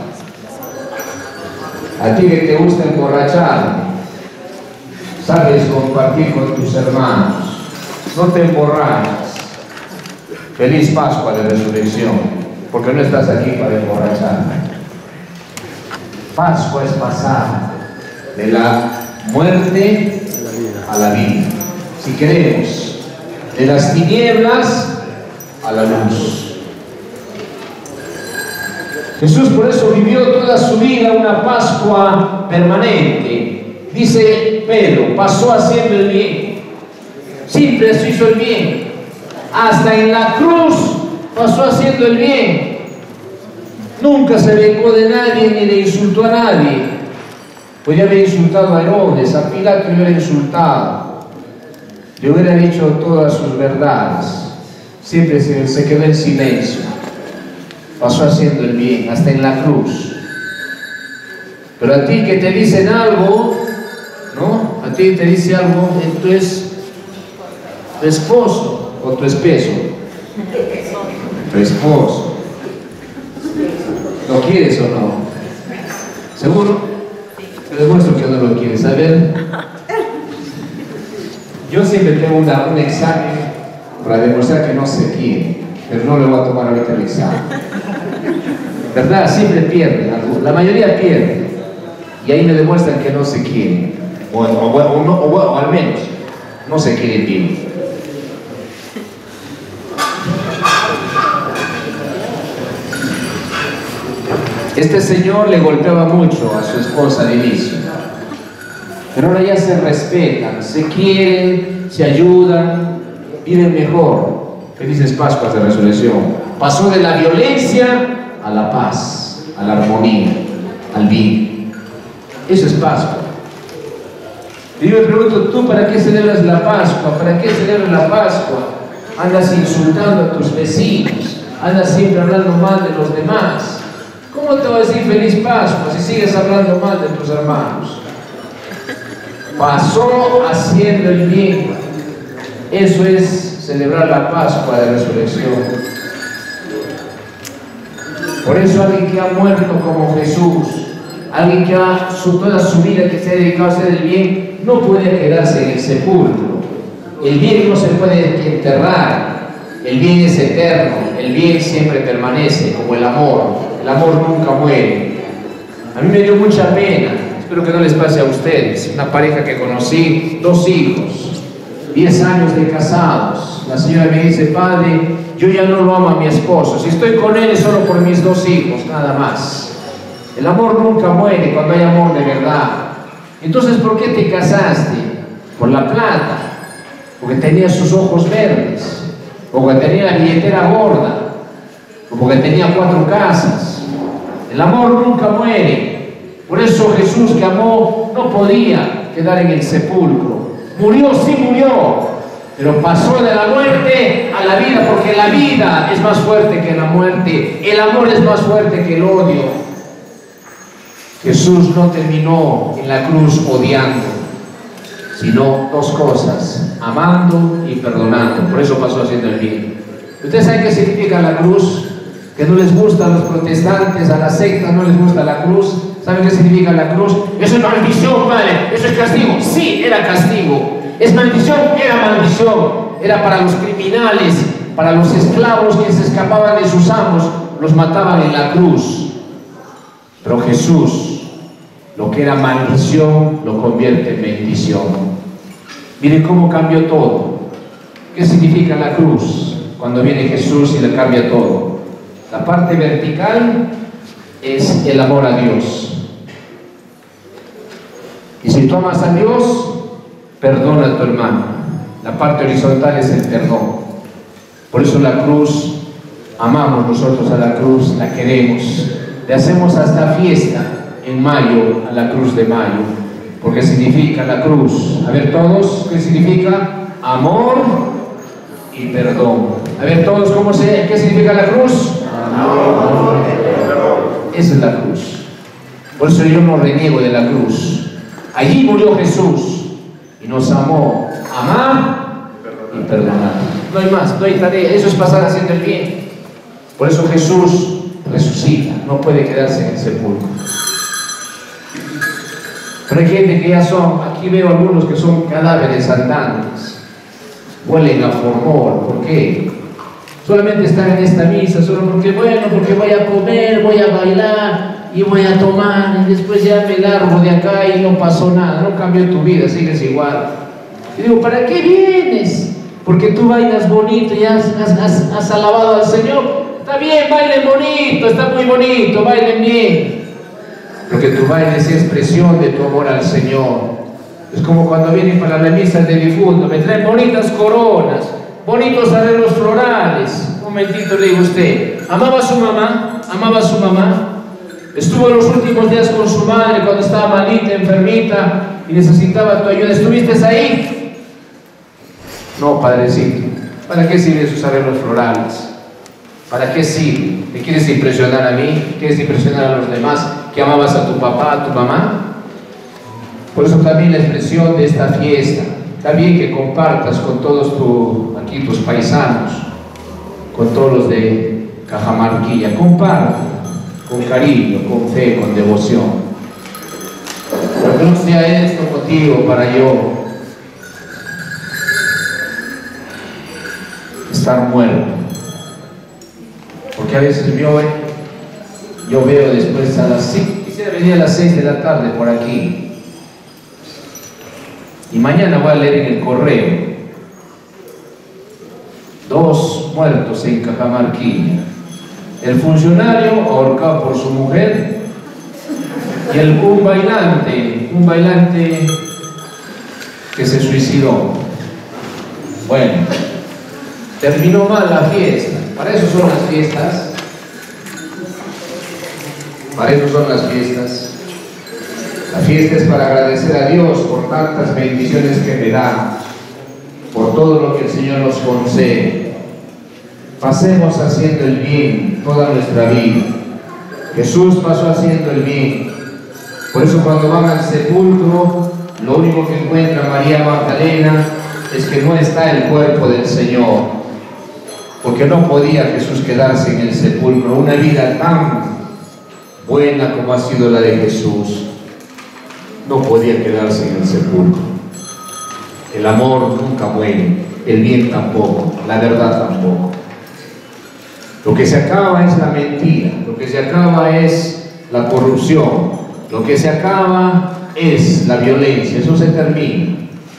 A ti que te gusta emborrachar, sabes compartir con tus hermanos, no te emborrachas. Feliz Pascua de Resurrección, porque no estás aquí para emborrachar. Pascua es pasar de la muerte a la vida. Si queremos, de las tinieblas a la luz. Jesús por eso vivió toda su vida una Pascua permanente. Dice Pedro, pasó haciendo el bien. Siempre se hizo el bien. Hasta en la cruz pasó haciendo el bien. Nunca se vengó de nadie ni le insultó a nadie. Podría haber insultado a Herodes, a Pilato le hubiera insultado. Le hubiera dicho todas sus verdades. Siempre se, se quedó en silencio. Pasó haciendo el bien, hasta en la cruz. Pero a ti que te dicen algo, ¿no? A ti te dice algo, entonces tu esposo o tu espeso. Tu esposo. ¿Lo quieres o no? ¿Seguro? Te demuestro que no lo quieres. A ver. Yo siempre tengo una, un examen para demostrar que no se quiere, pero no le voy a tomar ahorita el examen. ¿Verdad? Siempre pierden, la mayoría pierde. Y ahí me demuestran que no se quieren. O, o, o, no, o, o al menos, no se quieren bien. Este señor le golpeaba mucho a su esposa al inicio. Pero ahora ya se respetan, se quieren, se ayudan, viven mejor. Felices Pascuas de Resurrección. Pasó de la violencia a la paz, a la armonía, al bien. Eso es Pascua. Y yo me pregunto, ¿tú para qué celebras la Pascua? ¿Para qué celebras la Pascua? Andas insultando a tus vecinos, andas siempre hablando mal de los demás. ¿Cómo te va a decir feliz Pascua si sigues hablando mal de tus hermanos? Pasó haciendo el bien. Eso es celebrar la Pascua de Resurrección. Por eso alguien que ha muerto como Jesús, alguien que ha su, toda su vida que se ha dedicado a hacer el bien, no puede quedarse en el sepulcro. El bien no se puede enterrar. El bien es eterno. El bien siempre permanece, como el amor. El amor nunca muere. A mí me dio mucha pena. Espero que no les pase a ustedes. Una pareja que conocí, dos hijos, diez años de casados. La señora me dice, padre, yo ya no lo amo a mi esposo. Si estoy con él es solo por mis dos hijos, nada más. El amor nunca muere cuando hay amor de verdad. Entonces, ¿por qué te casaste? Por la plata, porque tenías sus ojos verdes, o porque tenía la billetera gorda, o porque tenía cuatro casas. El amor nunca muere. Por eso Jesús, que amó, no podía quedar en el sepulcro. Murió, sí murió, pero pasó de la muerte a la vida, porque la vida es más fuerte que la muerte. El amor es más fuerte que el odio. Jesús no terminó en la cruz odiando, sino dos cosas: amando y perdonando. Por eso pasó haciendo el bien. ¿Ustedes saben qué significa la cruz? Que no les gusta a los protestantes, a la secta no les gusta la cruz. ¿Saben qué significa la cruz? Eso es maldición, padre, eso es castigo. Sí, era castigo. Es maldición, era maldición. Era para los criminales, para los esclavos que se escapaban de sus amos, los mataban en la cruz. Pero Jesús, lo que era maldición, lo convierte en bendición. Miren cómo cambió todo. ¿Qué significa la cruz? Cuando viene Jesús y le cambia todo. La parte vertical es el amor a Dios. Y si tú amas a Dios, perdona a tu hermano. La parte horizontal es el perdón. Por eso la cruz, amamos nosotros a la cruz, la queremos. Le hacemos hasta fiesta en mayo a la cruz de mayo, porque significa la cruz. A ver todos, ¿qué significa? Amor y perdón. A ver todos, ¿cómo se, ¿qué significa la cruz? Amor y perdón. Esa es la cruz. Por eso yo no reniego de la cruz. Allí murió Jesús y nos amó. Amar y perdonar. No hay más, no hay tarea. Eso es pasar haciendo el bien. Por eso Jesús resucita, no puede quedarse en el sepulcro. Pero hay gente que ya son, aquí veo algunos que son cadáveres andantes, huelen a formol. ¿Por qué? Solamente están en esta misa, solo porque, bueno, porque voy a comer, voy a bailar y voy a tomar, y después ya me largo de acá y no pasó nada, no cambió tu vida, sigues igual. Y digo, ¿para qué vienes? Porque tú bailas bonito y has, has, has, has alabado al Señor. Está bien, bailen bonito, está muy bonito, bailen bien. Lo que tu baile es expresión de tu amor al Señor. Es como cuando vienen para la misa de difunto, me traen bonitas coronas, bonitos arreglos florales. Un momentito, le digo a usted, ¿amaba a su mamá? ¿Amaba a su mamá? Estuvo los últimos días con su madre cuando estaba malita, enfermita y necesitaba tu ayuda. ¿Estuviste ahí? No, padrecito. ¿Para qué sirven esos arreglos florales? ¿Para qué sirve? ¿Me quieres impresionar a mí? ¿Quieres impresionar a los demás? ¿Que amabas a tu papá, a tu mamá? Por eso también la expresión de esta fiesta. Está bien que compartas con todos tu, aquí tus paisanos, con todos los de Cajamarquilla. Comparte con cariño, con fe, con devoción. Pero que no sea esto motivo para yo estar muerto. Porque a veces yo, yo veo después a las cinco, quisiera venir a las seis de la tarde por aquí. Y mañana voy a leer en el correo. Dos muertos en Cajamarquilla. El funcionario ahorcado por su mujer y el, un bailante, un bailante que se suicidó. Bueno, terminó mal la fiesta. Para eso son las fiestas. Para eso son las fiestas. La fiesta es para agradecer a Dios por tantas bendiciones que me da, por todo lo que el Señor nos concede. Pasemos haciendo el bien toda nuestra vida. Jesús pasó haciendo el bien. Por eso cuando van al sepulcro, lo único que encuentra María Magdalena es que no está el cuerpo del Señor. Porque no podía Jesús quedarse en el sepulcro. Una vida tan buena como ha sido la de Jesús, no podía quedarse en el sepulcro. El amor nunca muere, el bien tampoco, la verdad tampoco. Lo que se acaba es la mentira, lo que se acaba es la corrupción, lo que se acaba es la violencia. Eso se termina,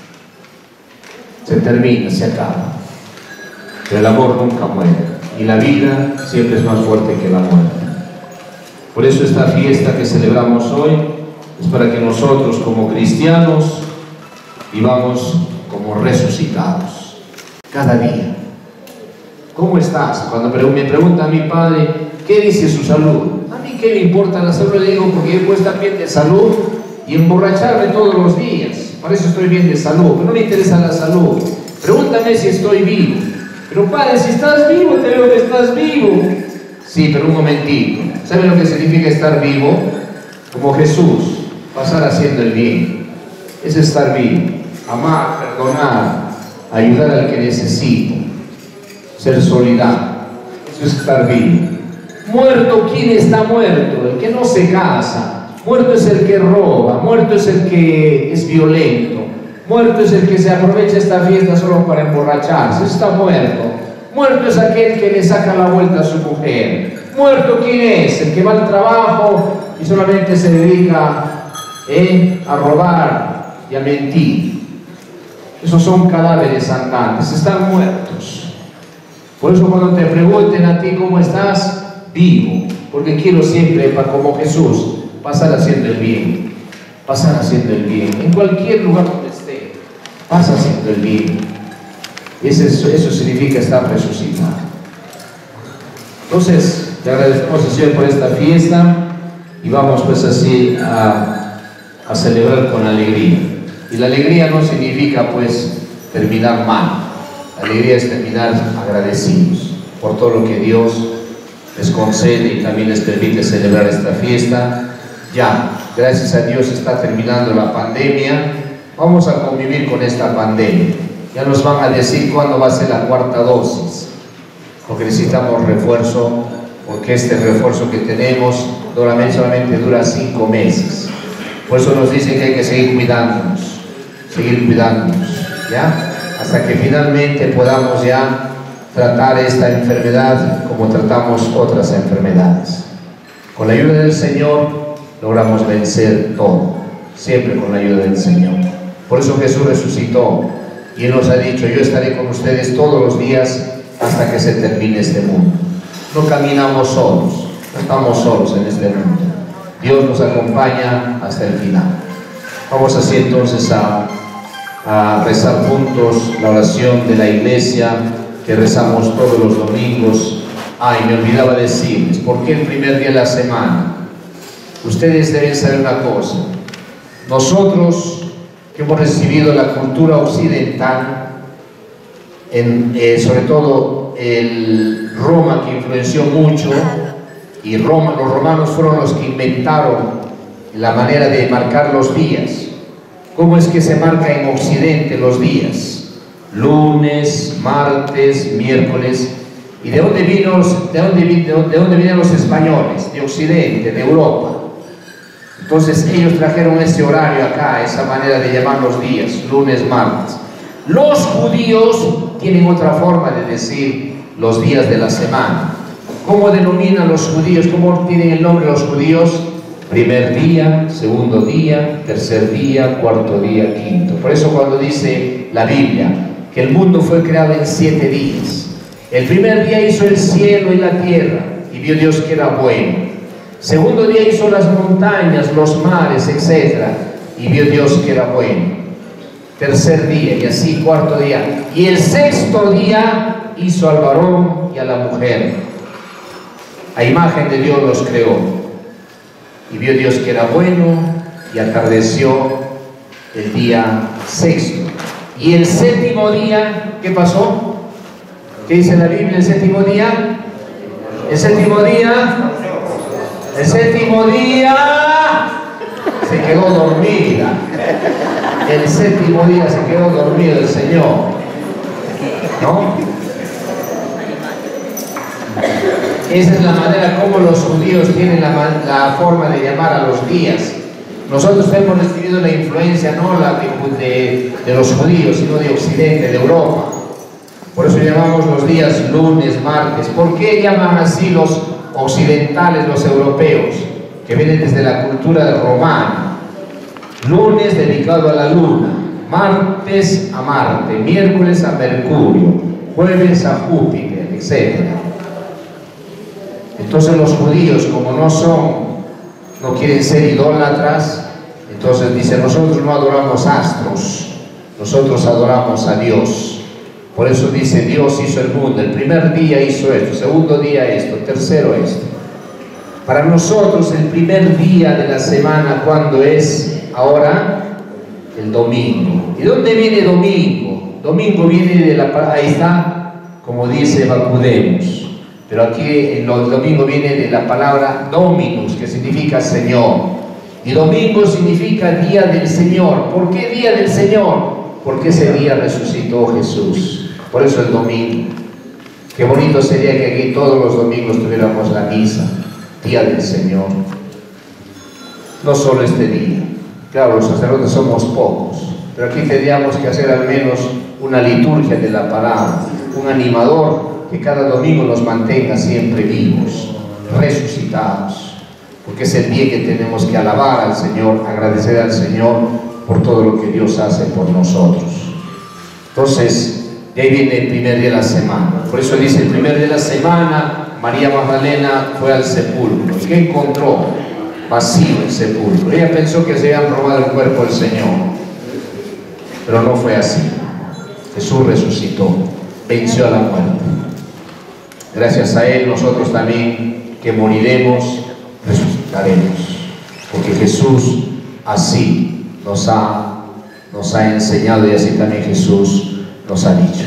se termina, se acaba. Pero el amor nunca muere y la vida siempre es más fuerte que la muerte. Por eso esta fiesta que celebramos hoy es para que nosotros como cristianos vivamos como resucitados cada día. ¿Cómo estás? Cuando me pregunta a mi padre, ¿qué dice su salud? A mí qué me importa la salud, le digo, porque yo puedo estar bien de salud y emborracharme todos los días. Para eso estoy bien de salud, pero no me interesa la salud. Pregúntame si estoy vivo. Pero padre, si estás vivo, te veo que estás vivo. Sí, pero un momentito. ¿Sabe lo que significa estar vivo? Como Jesús, pasar haciendo el bien. Es estar vivo. Amar, perdonar, ayudar al que necesita, ser solidario. Eso es estar vivo. Muerto, ¿quién está muerto? El que no se casa. Muerto es el que roba, muerto es el que es violento, muerto es el que se aprovecha esta fiesta solo para emborracharse. Está muerto. Muerto es aquel que le saca la vuelta a su mujer. Muerto, ¿quién es? El que va al trabajo y solamente se dedica eh, a robar y a mentir. Esos son cadáveres andantes, están muertos. Por eso cuando te pregunten a ti cómo estás, vivo, porque quiero siempre, como Jesús, pasar haciendo el bien, pasar haciendo el bien, en cualquier lugar donde esté, pasa haciendo el bien. Eso, eso significa estar resucitado. Entonces, le agradecemos al Señor por esta fiesta y vamos pues así a, a celebrar con alegría. Y la alegría no significa pues terminar mal, la alegría es terminar agradecidos por todo lo que Dios les concede y también les permite celebrar esta fiesta. Ya, gracias a Dios está terminando la pandemia, vamos a convivir con esta pandemia. Ya nos van a decir cuándo va a ser la cuarta dosis, porque necesitamos refuerzo, porque este refuerzo que tenemos solamente dura cinco meses. Por eso nos dicen que hay que seguir cuidándonos, seguir cuidándonos, ¿ya? Hasta que finalmente podamos ya tratar esta enfermedad como tratamos otras enfermedades. Con la ayuda del Señor logramos vencer todo, siempre con la ayuda del Señor. Por eso Jesús resucitó y Él nos ha dicho, yo estaré con ustedes todos los días hasta que se termine este mundo. No caminamos solos, no estamos solos en este mundo. Dios nos acompaña hasta el final. Vamos así entonces a, a rezar juntos la oración de la iglesia que rezamos todos los domingos. Ay, me olvidaba decirles, ¿por qué el primer día de la semana? Ustedes deben saber una cosa. Nosotros que hemos recibido la cultura occidental, en, eh, sobre todo el Roma, que influenció mucho, y Roma, los romanos fueron los que inventaron la manera de marcar los días. ¿Cómo es que se marca en Occidente los días? Lunes, martes, miércoles. ¿Y de dónde vino, de dónde, de dónde vienen los españoles? De Occidente, de Europa. Entonces ellos trajeron ese horario acá, esa manera de llamar los días, lunes, martes. Los judíos tienen otra forma de decir los días de la semana. ¿Cómo denominan los judíos? ¿Cómo tienen el nombre los judíos? Primer día, segundo día, tercer día, cuarto día, quinto. Por eso cuando dice la Biblia que el mundo fue creado en siete días, el primer día hizo el cielo y la tierra y vio Dios que era bueno. Segundo día hizo las montañas, los mares, etcétera, y vio Dios que era bueno. Tercer día, y así cuarto día. Y el sexto día hizo al varón y a la mujer. A imagen de Dios los creó. Y vio Dios que era bueno, y atardeció el día sexto. Y el séptimo día, ¿qué pasó? ¿Qué dice la Biblia el séptimo día? El séptimo día... El séptimo día se quedó dormida. El séptimo día se quedó dormido el Señor, ¿no? Esa es la manera como los judíos tienen la, la forma de llamar a los días. Nosotros hemos recibido la influencia no la de, de, de los judíos, sino de Occidente, de Europa. Por eso llamamos los días lunes, martes. ¿Por qué llaman así los occidentales, los europeos, que vienen desde la cultura romana? Lunes dedicado a la luna, martes a Marte, miércoles a Mercurio, jueves a Júpiter, etcétera. Entonces los judíos, como no son, no quieren ser idólatras, entonces dice, nosotros no adoramos astros, nosotros adoramos a Dios. Por eso dice, Dios hizo el mundo, el primer día hizo esto, segundo día esto, tercero esto. Para nosotros el primer día de la semana, ¿cuándo es? Ahora, el domingo. ¿Y dónde viene domingo? Domingo viene de la... ahí está, como dice Bacudemus. Pero aquí el domingo viene de la palabra Dominus, que significa Señor. Y domingo significa día del Señor. ¿Por qué día del Señor? Porque ese día resucitó Jesús. Por eso el domingo. Qué bonito sería que aquí todos los domingos tuviéramos la misa, día del Señor. No solo este día. Claro, los sacerdotes somos pocos, pero aquí tendríamos que hacer al menos una liturgia de la palabra, un animador que cada domingo nos mantenga siempre vivos, resucitados, porque es el día que tenemos que alabar al Señor, agradecer al Señor por todo lo que Dios hace por nosotros. Entonces, de ahí viene el primer día de la semana. Por eso dice, el primer día de la semana, María Magdalena fue al sepulcro. ¿Y qué encontró? Vacío el sepulcro. Ella pensó que se habían robado el cuerpo del Señor, pero no fue así. Jesús resucitó, venció a la muerte. Gracias a Él nosotros también, que moriremos, resucitaremos, porque Jesús así nos ha, nos ha enseñado, y así también Jesús nos ha dicho.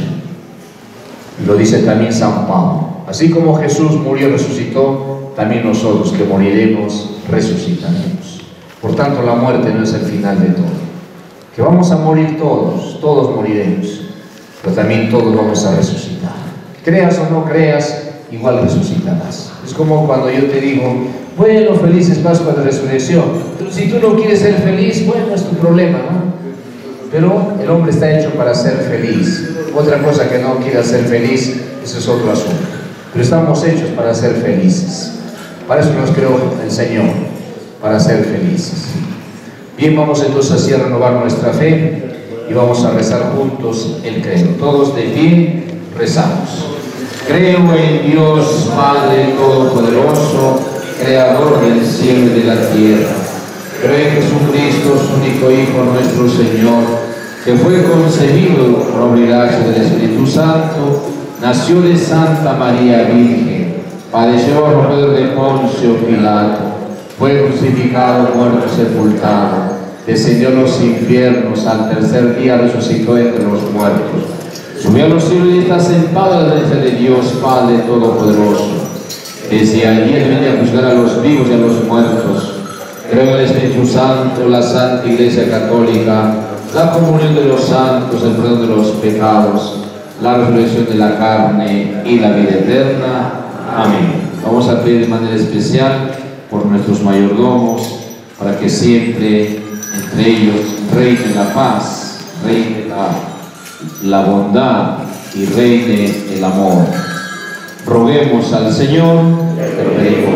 Y lo dice también San Pablo. Así como Jesús murió y resucitó, también nosotros que moriremos, resucitaremos. Por tanto, la muerte no es el final de todo. Que vamos a morir todos, todos moriremos, pero también todos vamos a resucitar. Creas o no creas, igual resucitarás. Es como cuando yo te digo, bueno, feliz es Pascua de Resurrección. Pero si tú no quieres ser feliz, bueno, es tu problema, ¿no? Pero el hombre está hecho para ser feliz. Otra cosa que no quiera ser feliz, ese es otro asunto. Pero estamos hechos para ser felices. Para eso nos creó el Señor, para ser felices. Bien, vamos entonces así a renovar nuestra fe y vamos a rezar juntos el credo. Todos de pie rezamos. Creo en Dios Padre Todopoderoso, Creador del cielo y de la tierra. Creo en Jesucristo, su único Hijo, nuestro Señor, que fue concebido por obligación del Espíritu Santo, nació de Santa María Virgen, padeció bajo poder de Poncio Pilato, fue crucificado, muerto y sepultado, descendió a los infiernos, al tercer día resucitó entre los muertos, subió a los cielos y está sentado a la derecha de Dios Padre Todopoderoso. Desde allí viene a juzgar a los vivos y a los muertos. Creo en el Espíritu Santo, la Santa Iglesia Católica, la comunión de los santos, el perdón de los pecados, la resurrección de la carne y la vida eterna. Amén. Vamos a pedir de manera especial por nuestros mayordomos, para que siempre entre ellos reine la paz, reine la, la bondad y reine el amor. Roguemos al Señor, te pedimos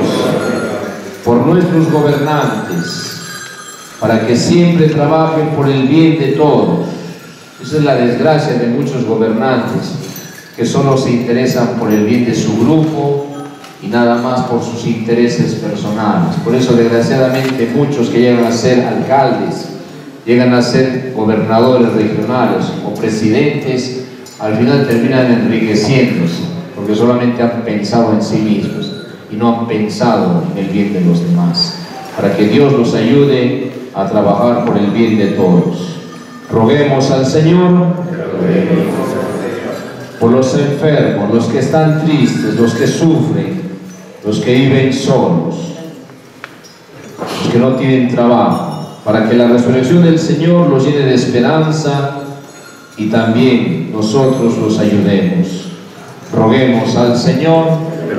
por nuestros gobernantes, para que siempre trabajen por el bien de todos. Esa es la desgracia de muchos gobernantes, que solo se interesan por el bien de su grupo y nada más por sus intereses personales. Por eso, desgraciadamente, muchos que llegan a ser alcaldes, llegan a ser gobernadores regionales o presidentes, al final terminan enriqueciéndose, porque solamente han pensado en sí mismos y no han pensado en el bien de los demás. Para que Dios los ayude a trabajar por el bien de todos. Roguemos al Señor por los enfermos, los que están tristes, los que sufren, los que viven solos, los que no tienen trabajo, para que la resurrección del Señor los llene de esperanza y también nosotros los ayudemos. Roguemos al Señor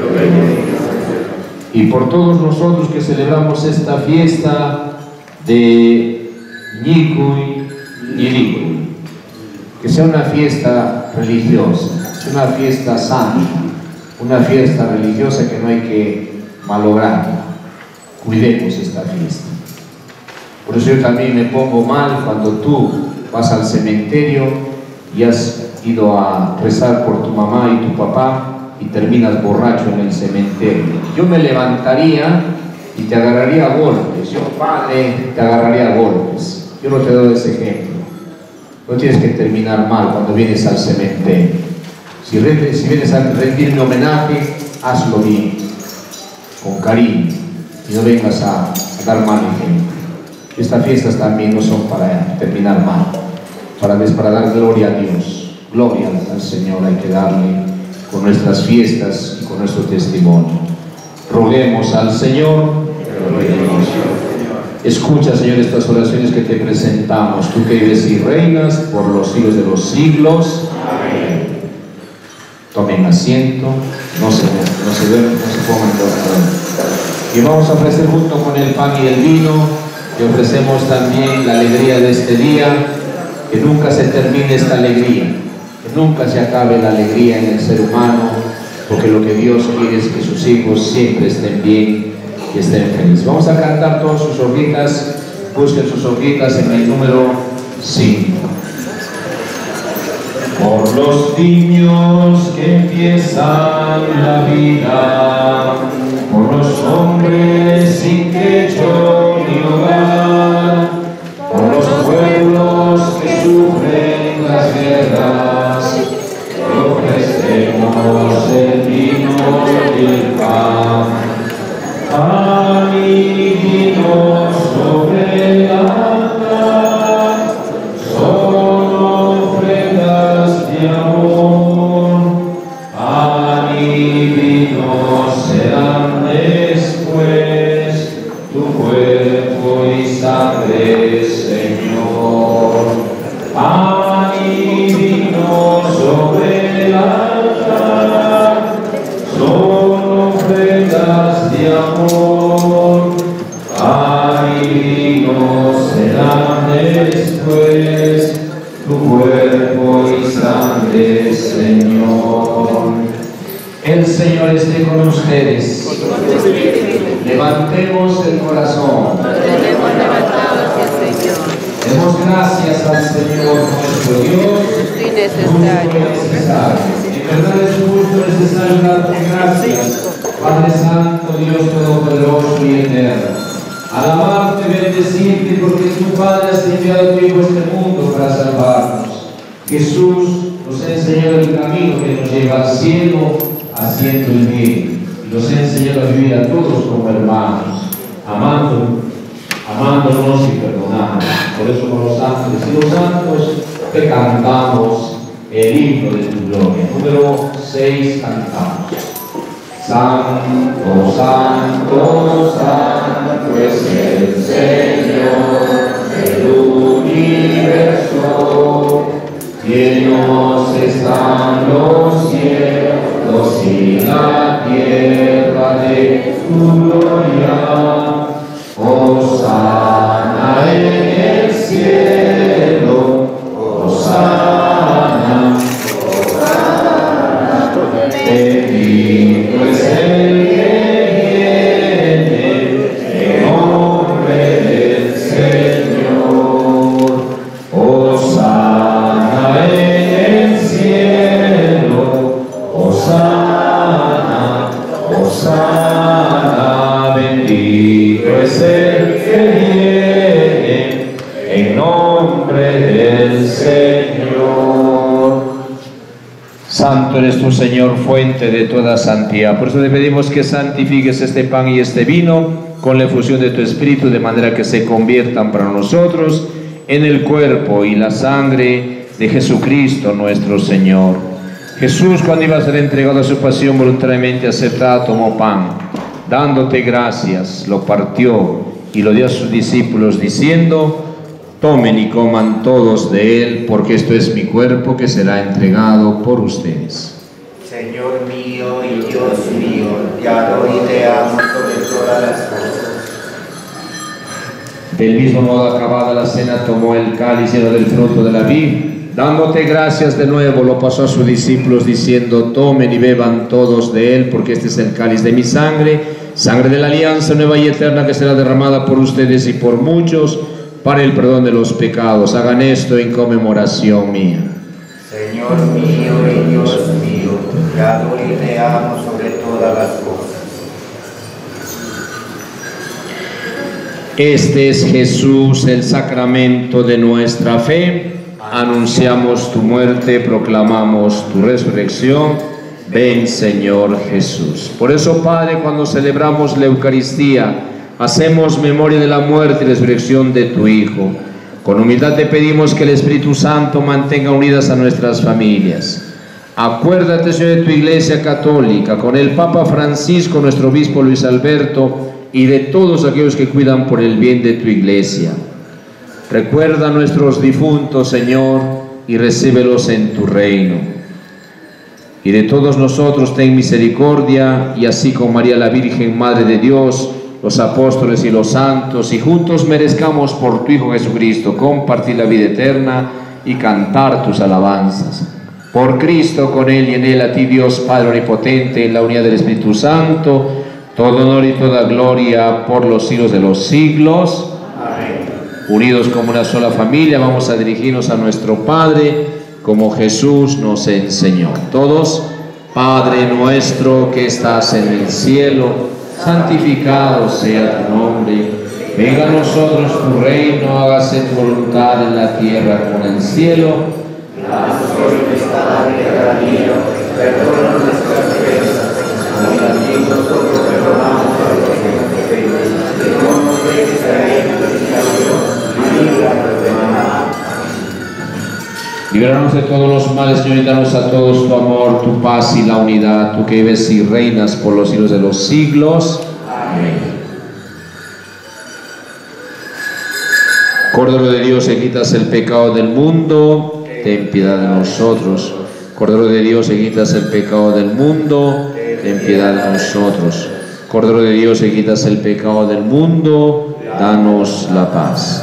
y por todos nosotros que celebramos esta fiesta de Ñicuy Ñiricui, que sea una fiesta religiosa, una fiesta santa, una fiesta religiosa que no hay que malograrla. Cuidemos esta fiesta. Por eso yo también me pongo mal cuando tú vas al cementerio y has ido a rezar por tu mamá y tu papá y terminas borracho en el cementerio. Yo me levantaría y te agarraría a golpes. Yo, padre, te agarraría a golpes. Yo no te doy ese ejemplo. No tienes que terminar mal cuando vienes al cementerio. Si, si vienes a rendirme homenaje, hazlo bien, con cariño, y no vengas a, a dar mal ejemplo. Estas fiestas también no son para terminar mal, para, para dar gloria a Dios. Gloria al Señor hay que darle con nuestras fiestas y con nuestro testimonio. Roguemos al Señor. Escucha, Señor, estas oraciones que te presentamos, tú que vives y reinas por los siglos de los siglos. Amén. Tomen asiento, no se, no se, ven, no se pongan de acuerdo. Y vamos a ofrecer junto con el pan y el vino, y ofrecemos también la alegría de este día, que nunca se termine esta alegría, que nunca se acabe la alegría en el ser humano, porque lo que Dios quiere es que sus hijos siempre estén bien y estén felices. Vamos a cantar todas sus hojitas, busquen sus hojitas en el número cinco. Por los niños que empiezan la vida, por los hombres sin techo ni hogar, por los pueblos que sufren las guerras, ofrecemos el vino y el pan. Pan y vino sobre el altar, son ofrendas de amor. Pan y vino serán después tu cuerpo y sangre, Señor. Pan y vino sobre el altar, son ofrendas de amor. Pan y vino serán después tu cuerpo y sangre, Señor. El Señor esté con ustedes. Levantemos el corazón. Demos gracias al Señor nuestro Dios. Sí, necesario. En verdad es justo, necesario darte gracias, Padre Santo, Dios Todopoderoso y Eterno. Alabarte, bendecirte, porque tu Padre has enviado a tu Hijo a este mundo para salvarnos. Jesús nos ha enseñado el camino que nos lleva al cielo, haciendo el bien, y nos ha enseñado a vivir a todos como hermanos, amando, amándonos y perdonándonos. Por eso con los ángeles y los santos te cantamos el himno de tu gloria. Número seis cantamos. Santo, santo, santo es el Señor del universo. Llenos están los cielos y la tierra de tu gloria. Hosana en el cielo, Hosana, Hosana. Bendito es el que viene en nombre del Señor. Hosana en el cielo, Hosana, Hosana. Bendito es el que viene en nombre del Señor. Santo eres tu Señor, fuente de toda santidad. Por eso te pedimos que santifiques este pan y este vino con la efusión de tu Espíritu, de manera que se conviertan para nosotros en el cuerpo y la sangre de Jesucristo nuestro Señor. Jesús, cuando iba a ser entregado a su pasión voluntariamente aceptada, tomó pan, dándote gracias, lo partió y lo dio a sus discípulos, diciendo: tomen y coman todos de él, porque esto es mi cuerpo que será entregado por ustedes. Señor mío y Dios mío, te adoro y te amo sobre todas las cosas. Del mismo modo, acabada la cena, tomó el cáliz lleno del fruto de la vid, dándote gracias de nuevo, lo pasó a sus discípulos, diciendo: tomen y beban todos de él, porque este es el cáliz de mi sangre, sangre de la alianza nueva y eterna, que será derramada por ustedes y por muchos para el perdón de los pecados. Hagan esto en conmemoración mía. Señor mío y Dios mío, te adoro y te amo sobre todas las cosas. Este es Jesús, el sacramento de nuestra fe. Anunciamos tu muerte, proclamamos tu resurrección. Ven, Señor Jesús. Por eso, Padre, cuando celebramos la Eucaristía, hacemos memoria de la muerte y resurrección de tu Hijo. Con humildad te pedimos que el Espíritu Santo mantenga unidas a nuestras familias. Acuérdate, Señor, de tu Iglesia Católica, con el Papa Francisco, nuestro Obispo Luis Alberto, y de todos aquellos que cuidan por el bien de tu Iglesia. Recuerda a nuestros difuntos, Señor, y recíbelos en tu reino. Y de todos nosotros ten misericordia, y así como María la Virgen, Madre de Dios, los apóstoles y los santos, y juntos merezcamos por tu Hijo Jesucristo compartir la vida eterna y cantar tus alabanzas. Por Cristo, con Él y en Él, a ti Dios Padre Omnipotente, en la unidad del Espíritu Santo, todo honor y toda gloria por los siglos de los siglos. Amén. Unidos como una sola familia, vamos a dirigirnos a nuestro Padre, como Jesús nos enseñó. Todos, Padre nuestro que estás en el cielo, santificado sea tu nombre. Venga a nosotros tu reino, hágase tu voluntad en la tierra como en el cielo. Danos hoy nuestra tierra día, perdona nuestras ofensas, como también nosotros perdonamos a los que nos ofenden. Y no nos dejes caer en tentación, y líbranos del mal. Líbranos de todos los males, Señor, y danos a todos tu amor, tu paz y la unidad, tú que vives y reinas por los siglos de los siglos. Amén. Cordero de Dios, que quitas el pecado del mundo, ten piedad de nosotros. Cordero de Dios, que quitas el pecado del mundo, ten piedad de nosotros. Cordero de Dios, que quitas el pecado del mundo, danos la paz.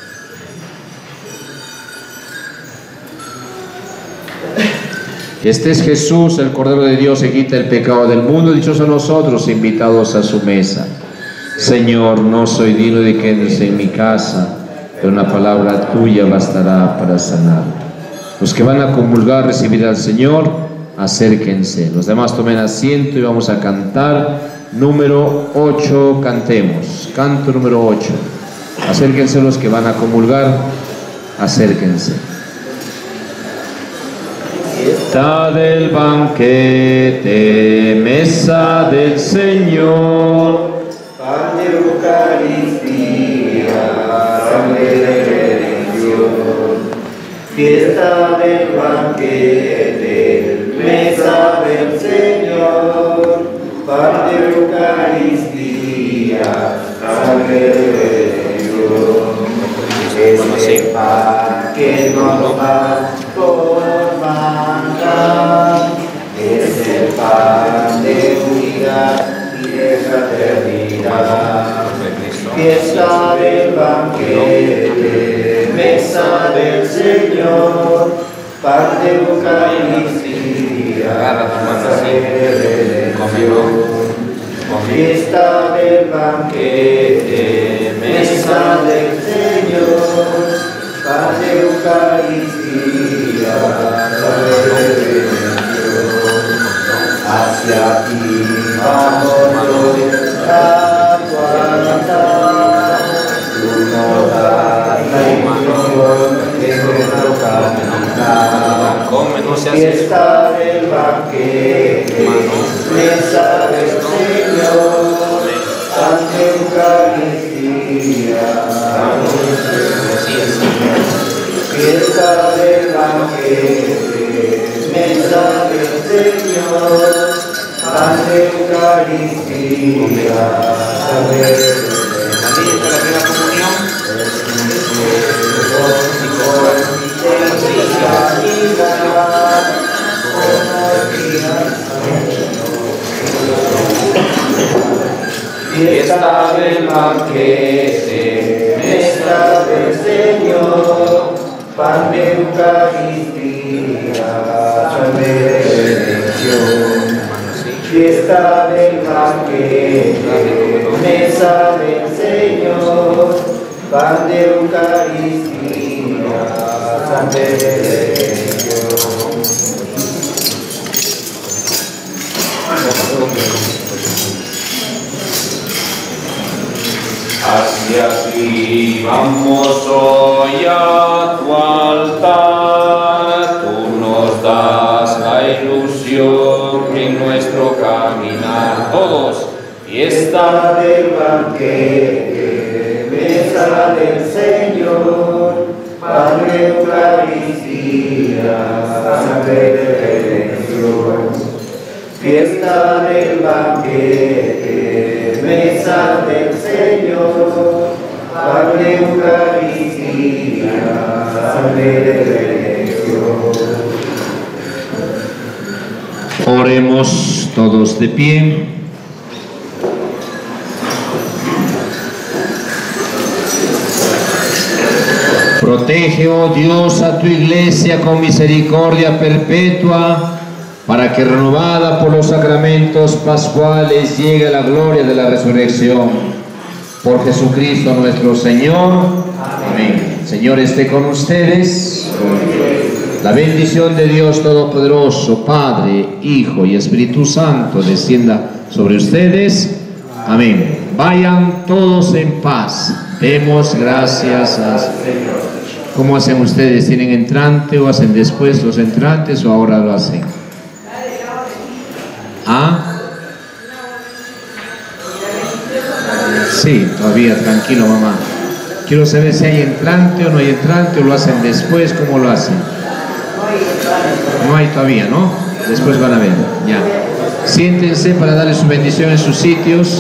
Este es Jesús, el Cordero de Dios, que quita el pecado del mundo. Dichosos nosotros, invitados a su mesa. Señor, no soy digno de que entres en mi casa, pero una palabra tuya bastará para sanar. Los que van a comulgar, recibir al Señor, acérquense. Los demás tomen asiento y vamos a cantar número ocho. Cantemos, canto número ocho. Acérquense los que van a comulgar, acérquense. Fiesta del banquete, mesa del Señor, pan de Eucaristía, sangre de redención. Fiesta del banquete, mesa del Señor, pan de Eucaristía, sangre de redención. Este pan que nos da por mandar, es el pan de unidad y de fraternidad. Fiesta del banquete, mesa del Señor, pan de Eucaristía, sangre de redención. Fiesta del banquete, mesa del Señor, pan de Eucaristía, sangre de redención. Hacia ti vamos hoy a guardar, tú nos das la ilusión de nuestro caminar. Fiesta del banquete, mesa del Señor, pan de Eucaristía, sangre de redención. Fiesta del banquete, mesa del Señor, pan de Eucaristía, sangre de redención. Fiesta del banquete, mesa del Señor, pan de Eucaristía, sangre de redención. Fiesta del banquete, mesa del Señor, pan de Eucaristía, sangre de redención. así vamos hoy a tu altar. Tú nos das la ilusión en nuestro caminar. Todos, fiesta del banquete, mesa del Señor, Padre Eucaristía, sangre de redención. Fiesta del banquete, mesa del Señor, Padre Eucaristía, sangre de redención. Oremos todos de pie. Protege, oh Dios, a tu iglesia con misericordia perpetua, para que renovada por los sacramentos pascuales llegue a la gloria de la resurrección. Por Jesucristo nuestro Señor. Amén. Señor esté con ustedes. La bendición de Dios Todopoderoso, Padre, Hijo y Espíritu Santo, descienda sobre ustedes. Amén. Vayan todos en paz. Demos gracias a Señor. ¿Cómo hacen ustedes? ¿Tienen entrante o hacen después los entrantes o ahora lo hacen? ¿Ah? Sí, todavía, tranquilo mamá. Quiero saber si hay entrante o no hay entrante, o lo hacen después, ¿cómo lo hacen? No hay todavía, ¿no? Después van a ver, ya. Siéntense para darle su bendición en sus sitios.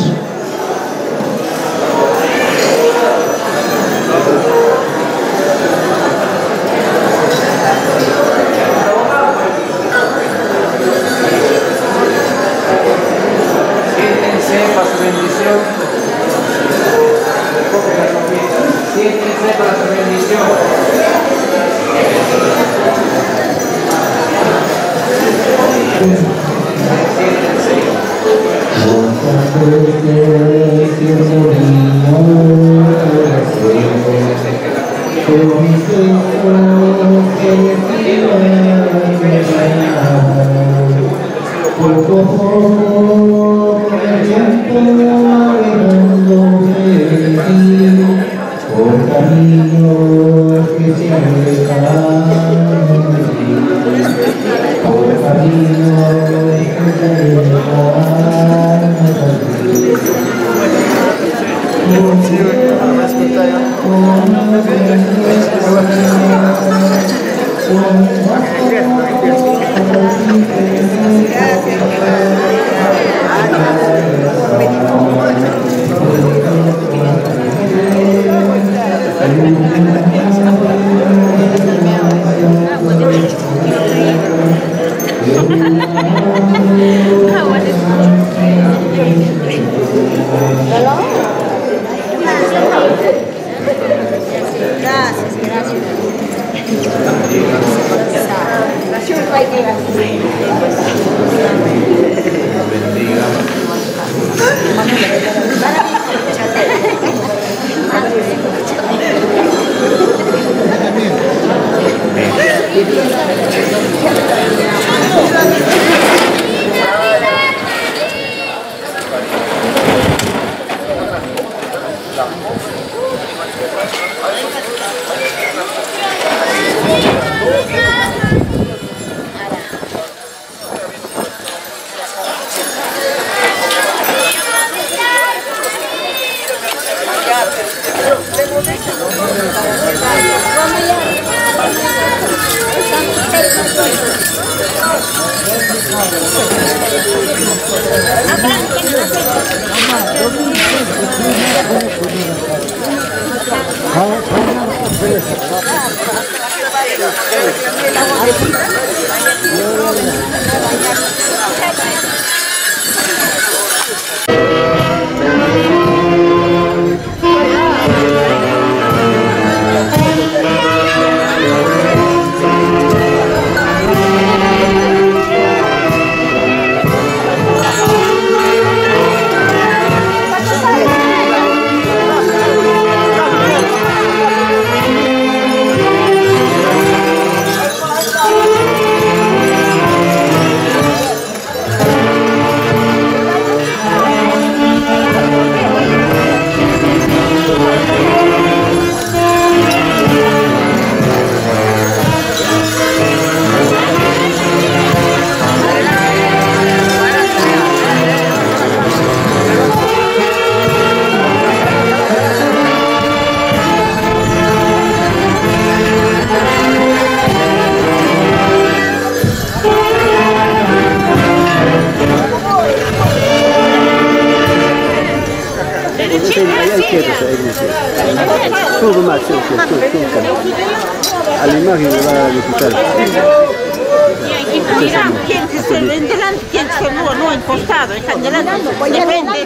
Todo más, sí, sí, sí, sí. A la imagen me va a visitar. Mira, ¿quién se se ven delante? ¿Quién se no, no, en costado? Están delante. Depende.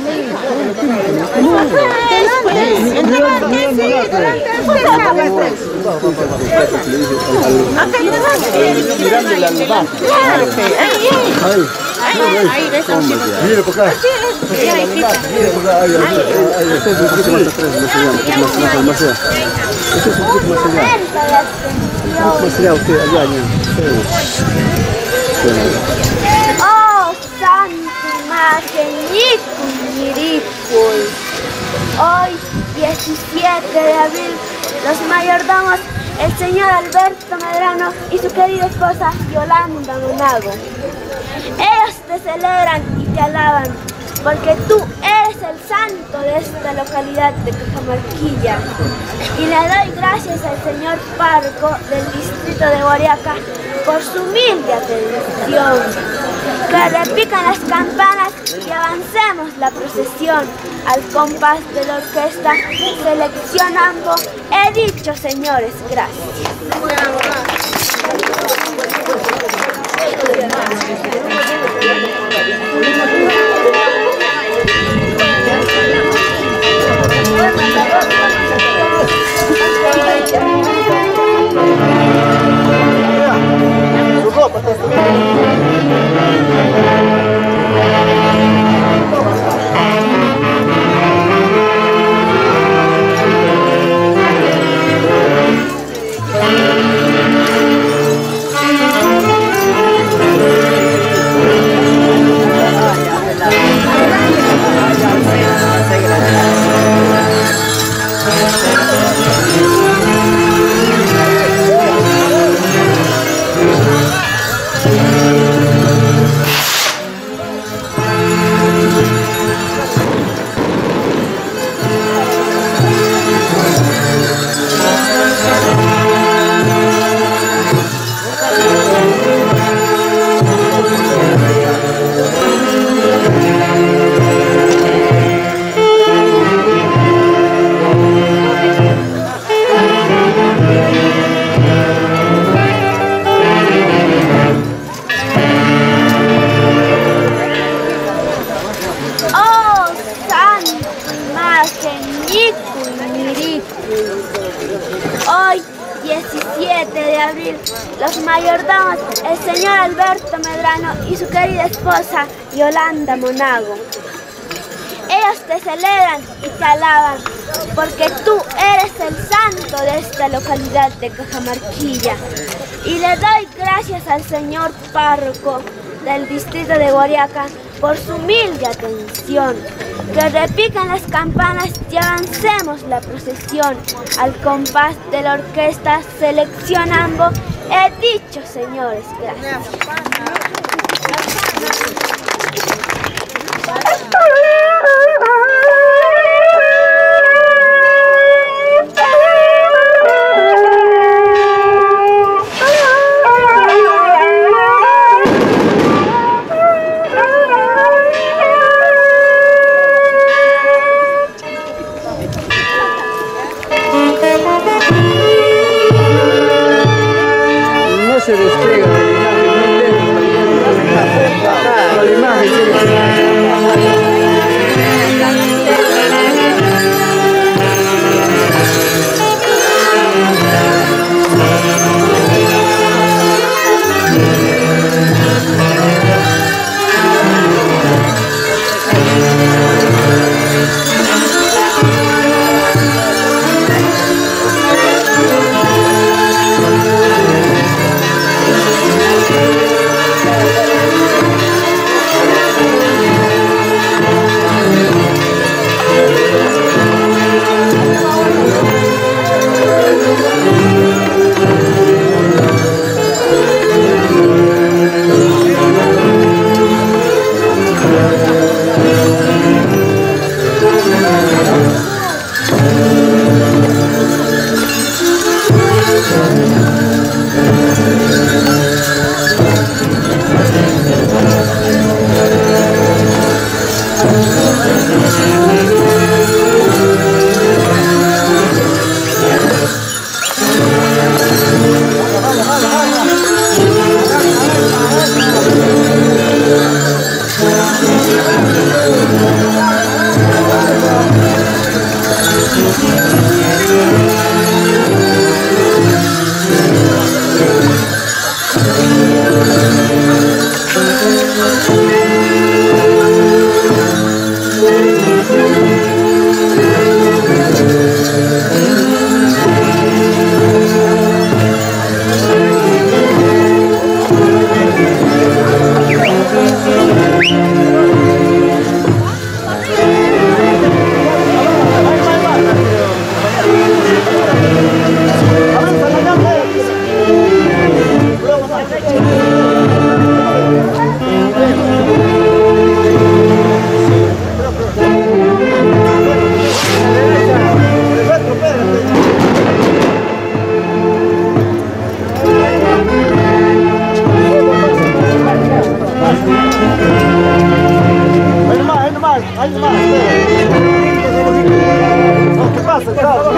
Mirando la luz. Ahí, mira por acá. Mira por acá. Ahí, este es un poquito más atrás, más allá, un poquito más allá, más allá. Este es un poquito más allá. Un poquito más allá, usted, allá, allá. Oh, Santa Imagen, Yicun, hoy, diecisiete de abril, los mayordomos, el señor Alberto Medrano y su querida esposa Yolanda Monago. Ellos te celebran y te alaban, porque tú eres el santo de esta localidad de Cajamarquilla. Y le doy gracias al señor párroco del distrito de Guariaca por su humilde atención. Que repican las campanas y avancemos la procesión al compás de la orquesta seleccionando. He dicho, señores, gracias. Hoy, diecisiete de abril, los mayordomos, el señor Alberto Medrano y su querida esposa Yolanda Monago. Ellos te celebran y te alaban, porque tú eres el santo de esta localidad de Cajamarquilla. Y le doy gracias al señor párroco del distrito de Guariaca por su humilde atención. Que repican las campanas y avancemos la procesión al compás de la orquesta seleccionando. He dicho, señores, gracias. Se despega de la imagen, muy lejos, la imagen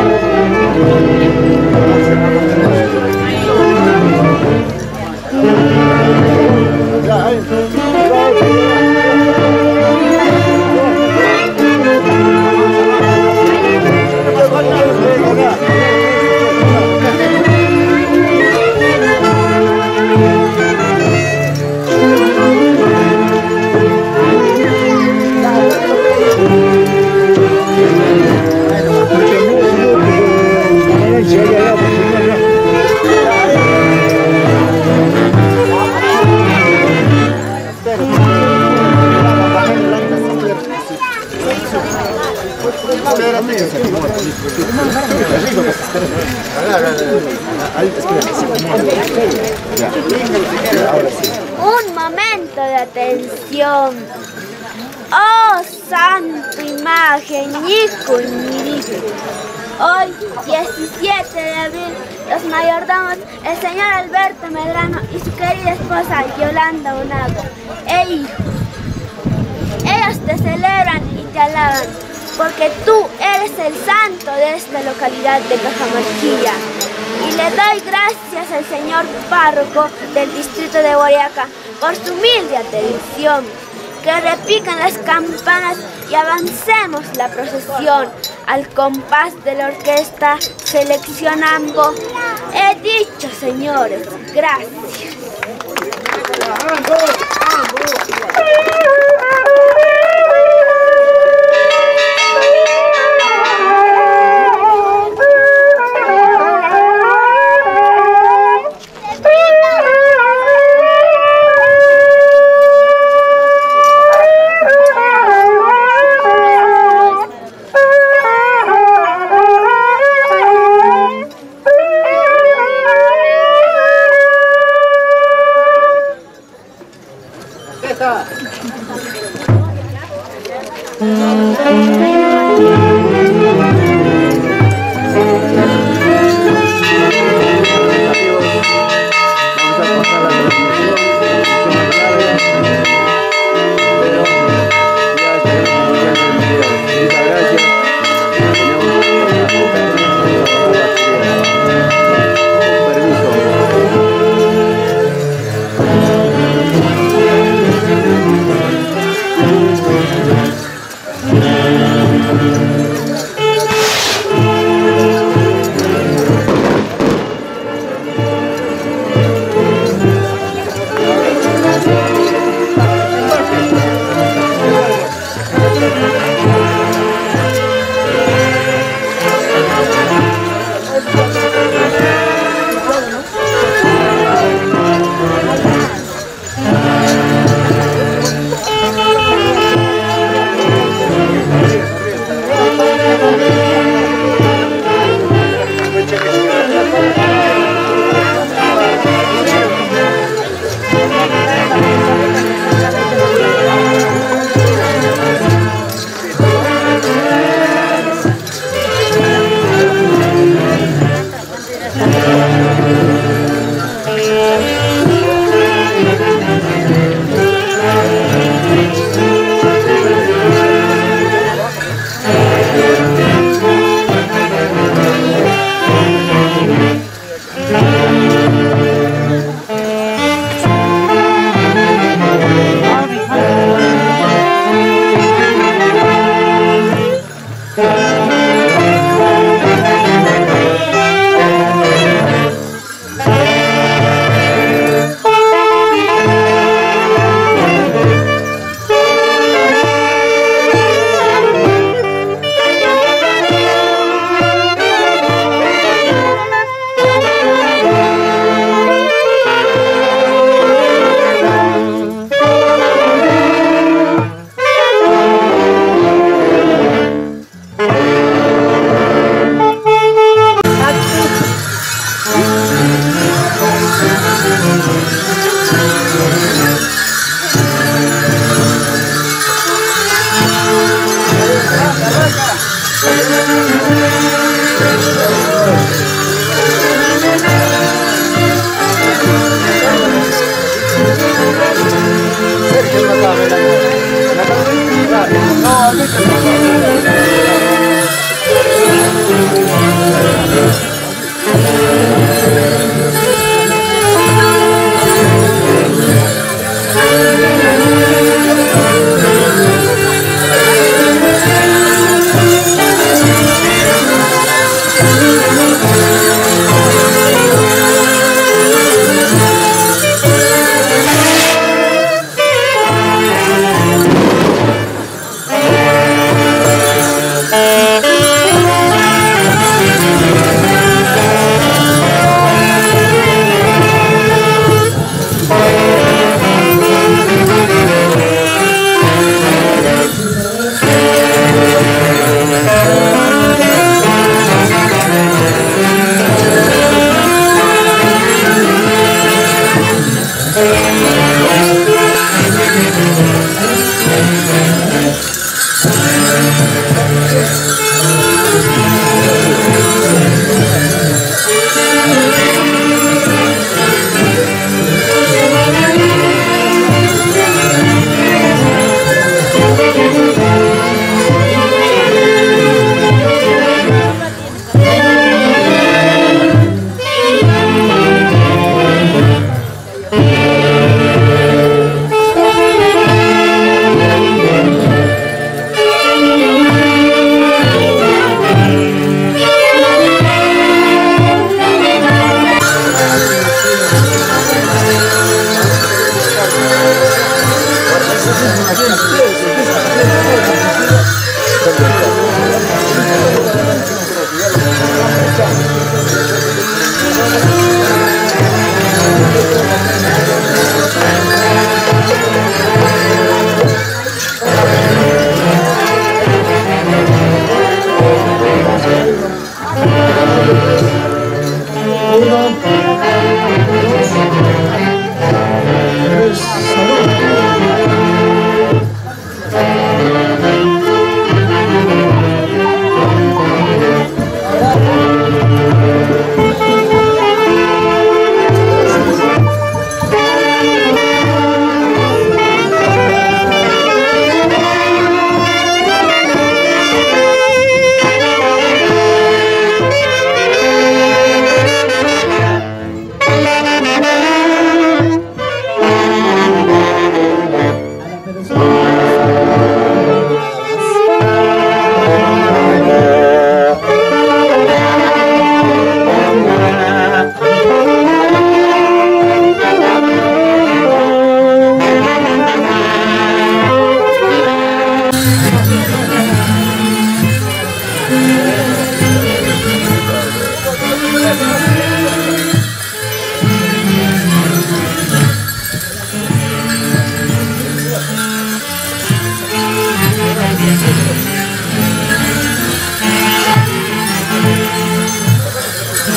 Un momento de atención. Oh, santo imagen, Nico y Nirico. Hoy, diecisiete de abril, los mayordomos, el señor Alberto Medrano y su querida esposa Yolanda Bonago, e hijo. Ellos te celebran y te alaban, porque tú eres el santo de esta localidad de Cajamarquilla. Y le doy gracias al señor párroco del distrito de Boyaca por su humilde atención. Que repican las campanas y avancemos la procesión al compás de la orquesta seleccionando. He dicho, señores, gracias.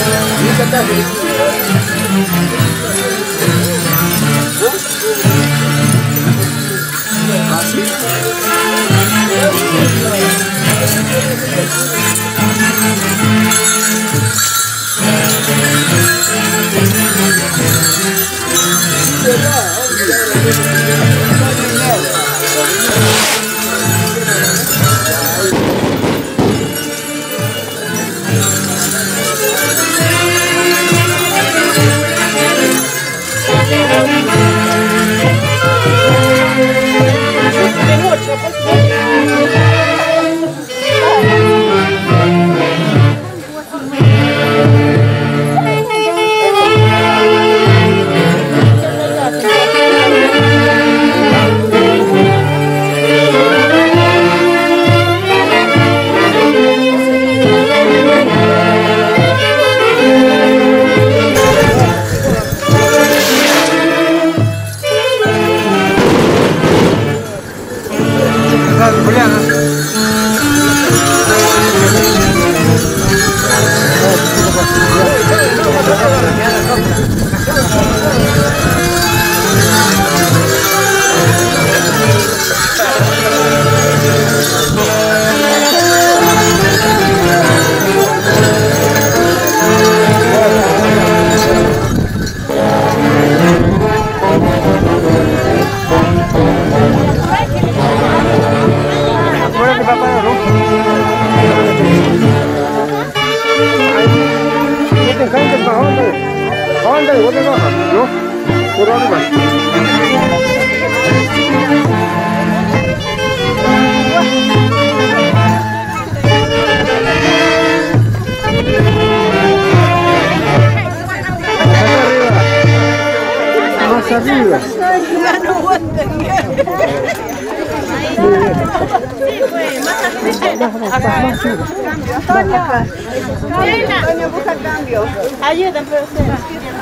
Antonio, busca cambio. Ayuda, profesora.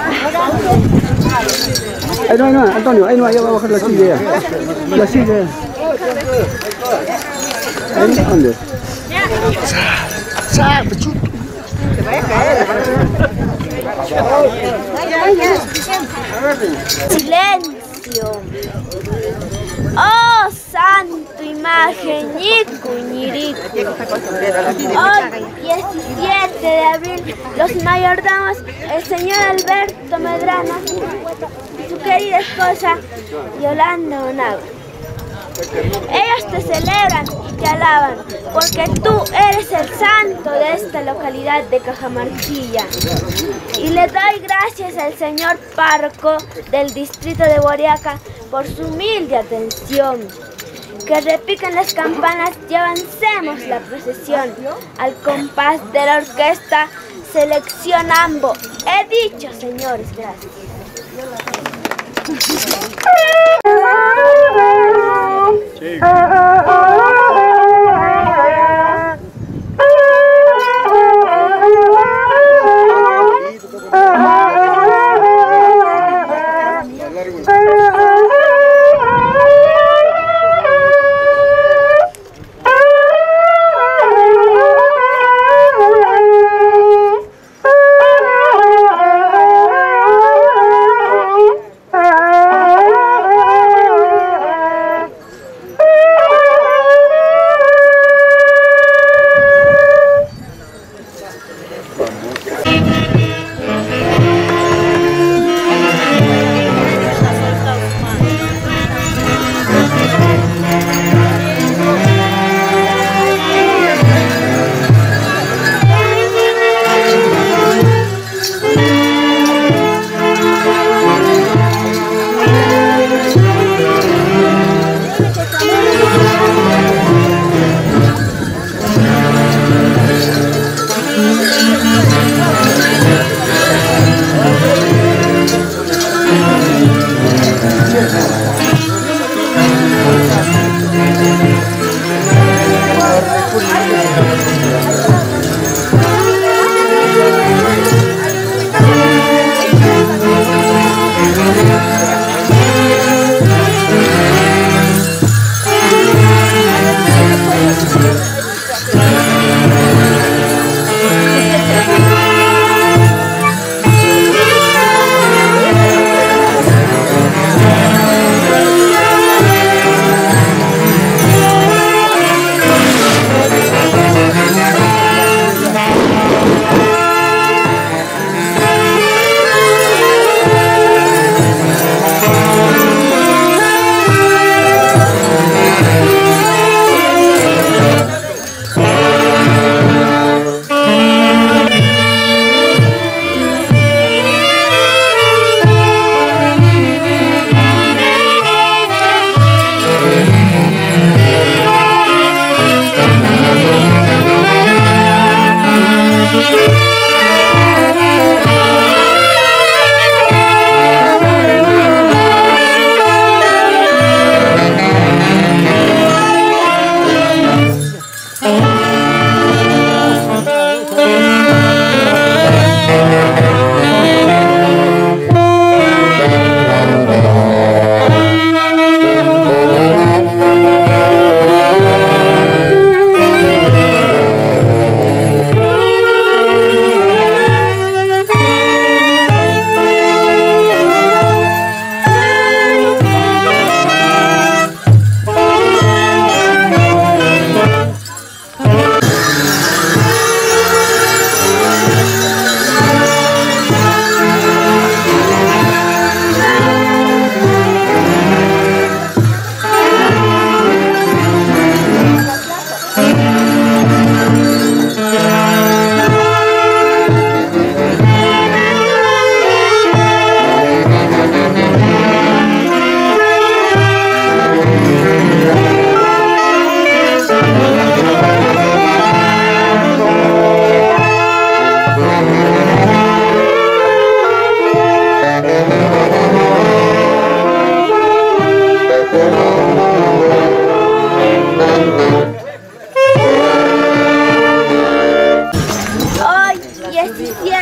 Ahí no, ahí no, Antonio, ahí no, ahí va a bajar la silla. La silla. Ahí, ¿dónde? Te vaya a caer. Silencio. Oh, santo imagen, Ñicu, Ñiricu. Hoy, diecisiete de abril, los mayordomos, el señor Alberto Medrano y su querida esposa Yolanda Onago. Ellos te celebran y te alaban, porque tú eres el santo de esta localidad de Cajamarquilla. Y le doy gracias al señor párroco del distrito de Boriaca por su humilde atención. Que repiquen las campanas y avancemos la procesión al compás de la orquesta Selección Ambo. He dicho, señores, gracias.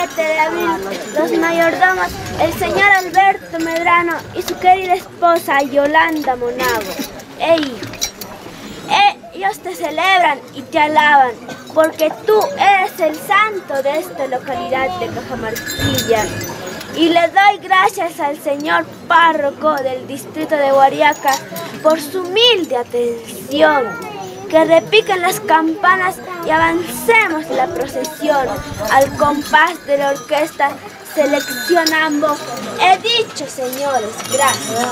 diecisiete de abril, los mayordomos, el señor Alberto Medrano y su querida esposa Yolanda Monago. E hijos, ellos te celebran y te alaban, porque tú eres el santo de esta localidad de Cajamarquilla. Y le doy gracias al señor párroco del distrito de Guariaca por su humilde atención. Que repiquen las campanas y avancemos la procesión al compás de la orquesta Seleccionambo. He dicho, señores, gracias.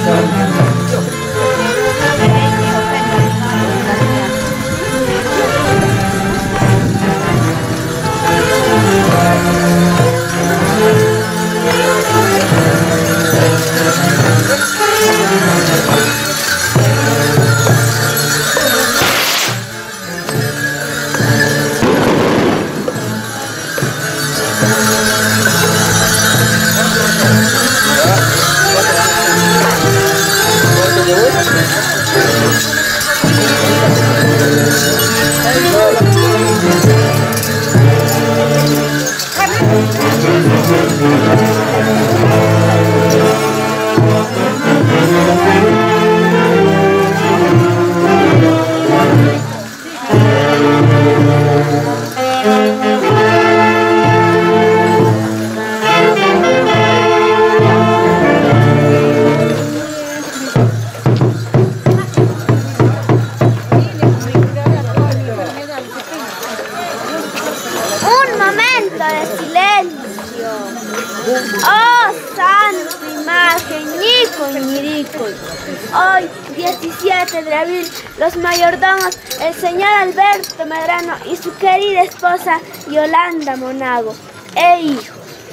Hoy, diecisiete de abril, los mayordomos, el señor Alberto Medrano y su querida esposa Yolanda Monago e hijos.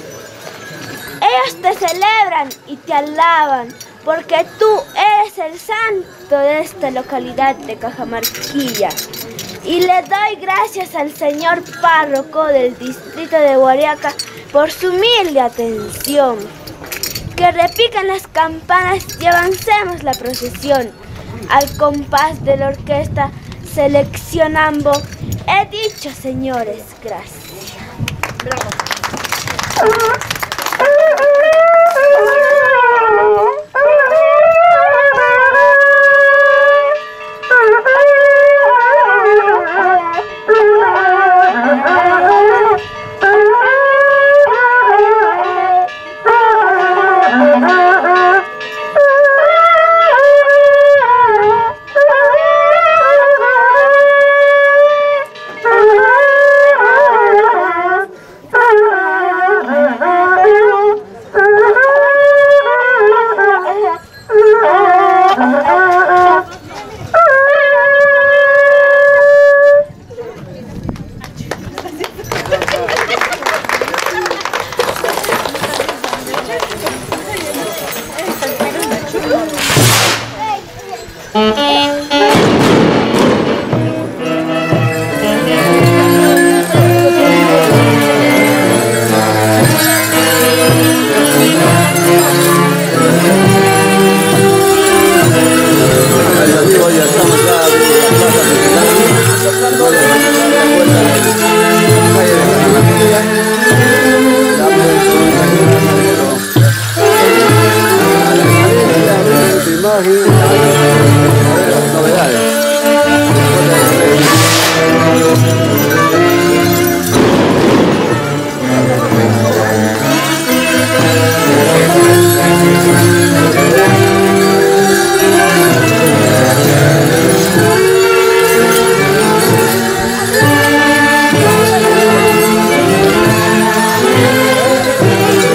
Ellos te celebran y te alaban porque tú eres el santo de esta localidad de Cajamarquilla. Y le doy gracias al señor párroco del distrito de Guariaca por su humilde atención. Que repican las campanas y avancemos la procesión al compás de la orquesta seleccionando. He dicho, señores, gracias. Bravo.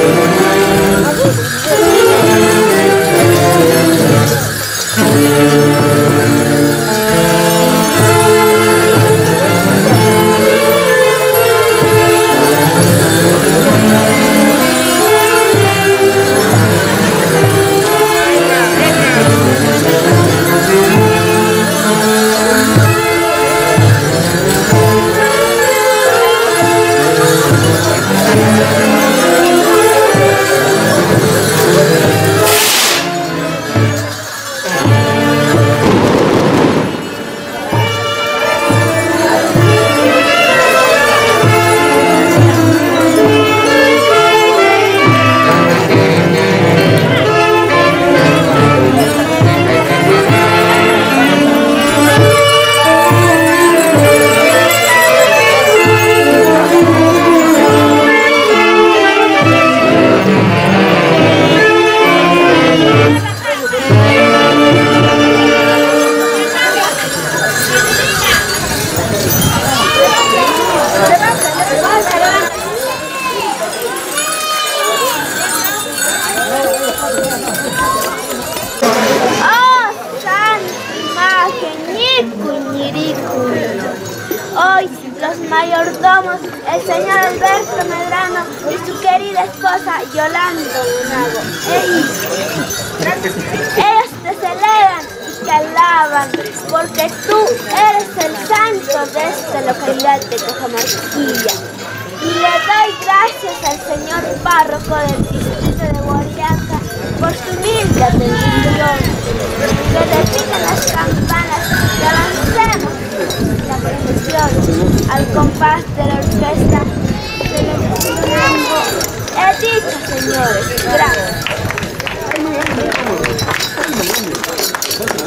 Thank you. mayordomos, el señor Alberto Medrano y su querida esposa Yolanda Monago. Ellos, ellos te celebran y te alaban, porque tú eres el santo de esta localidad de Cajamarquilla. Y le doy gracias al señor párroco del distrito de Guariaca por su humilde atención. Que repiten las campanas y avancemos la procesión al compás de la orquesta seleccionando. He dicho, señores, gracias.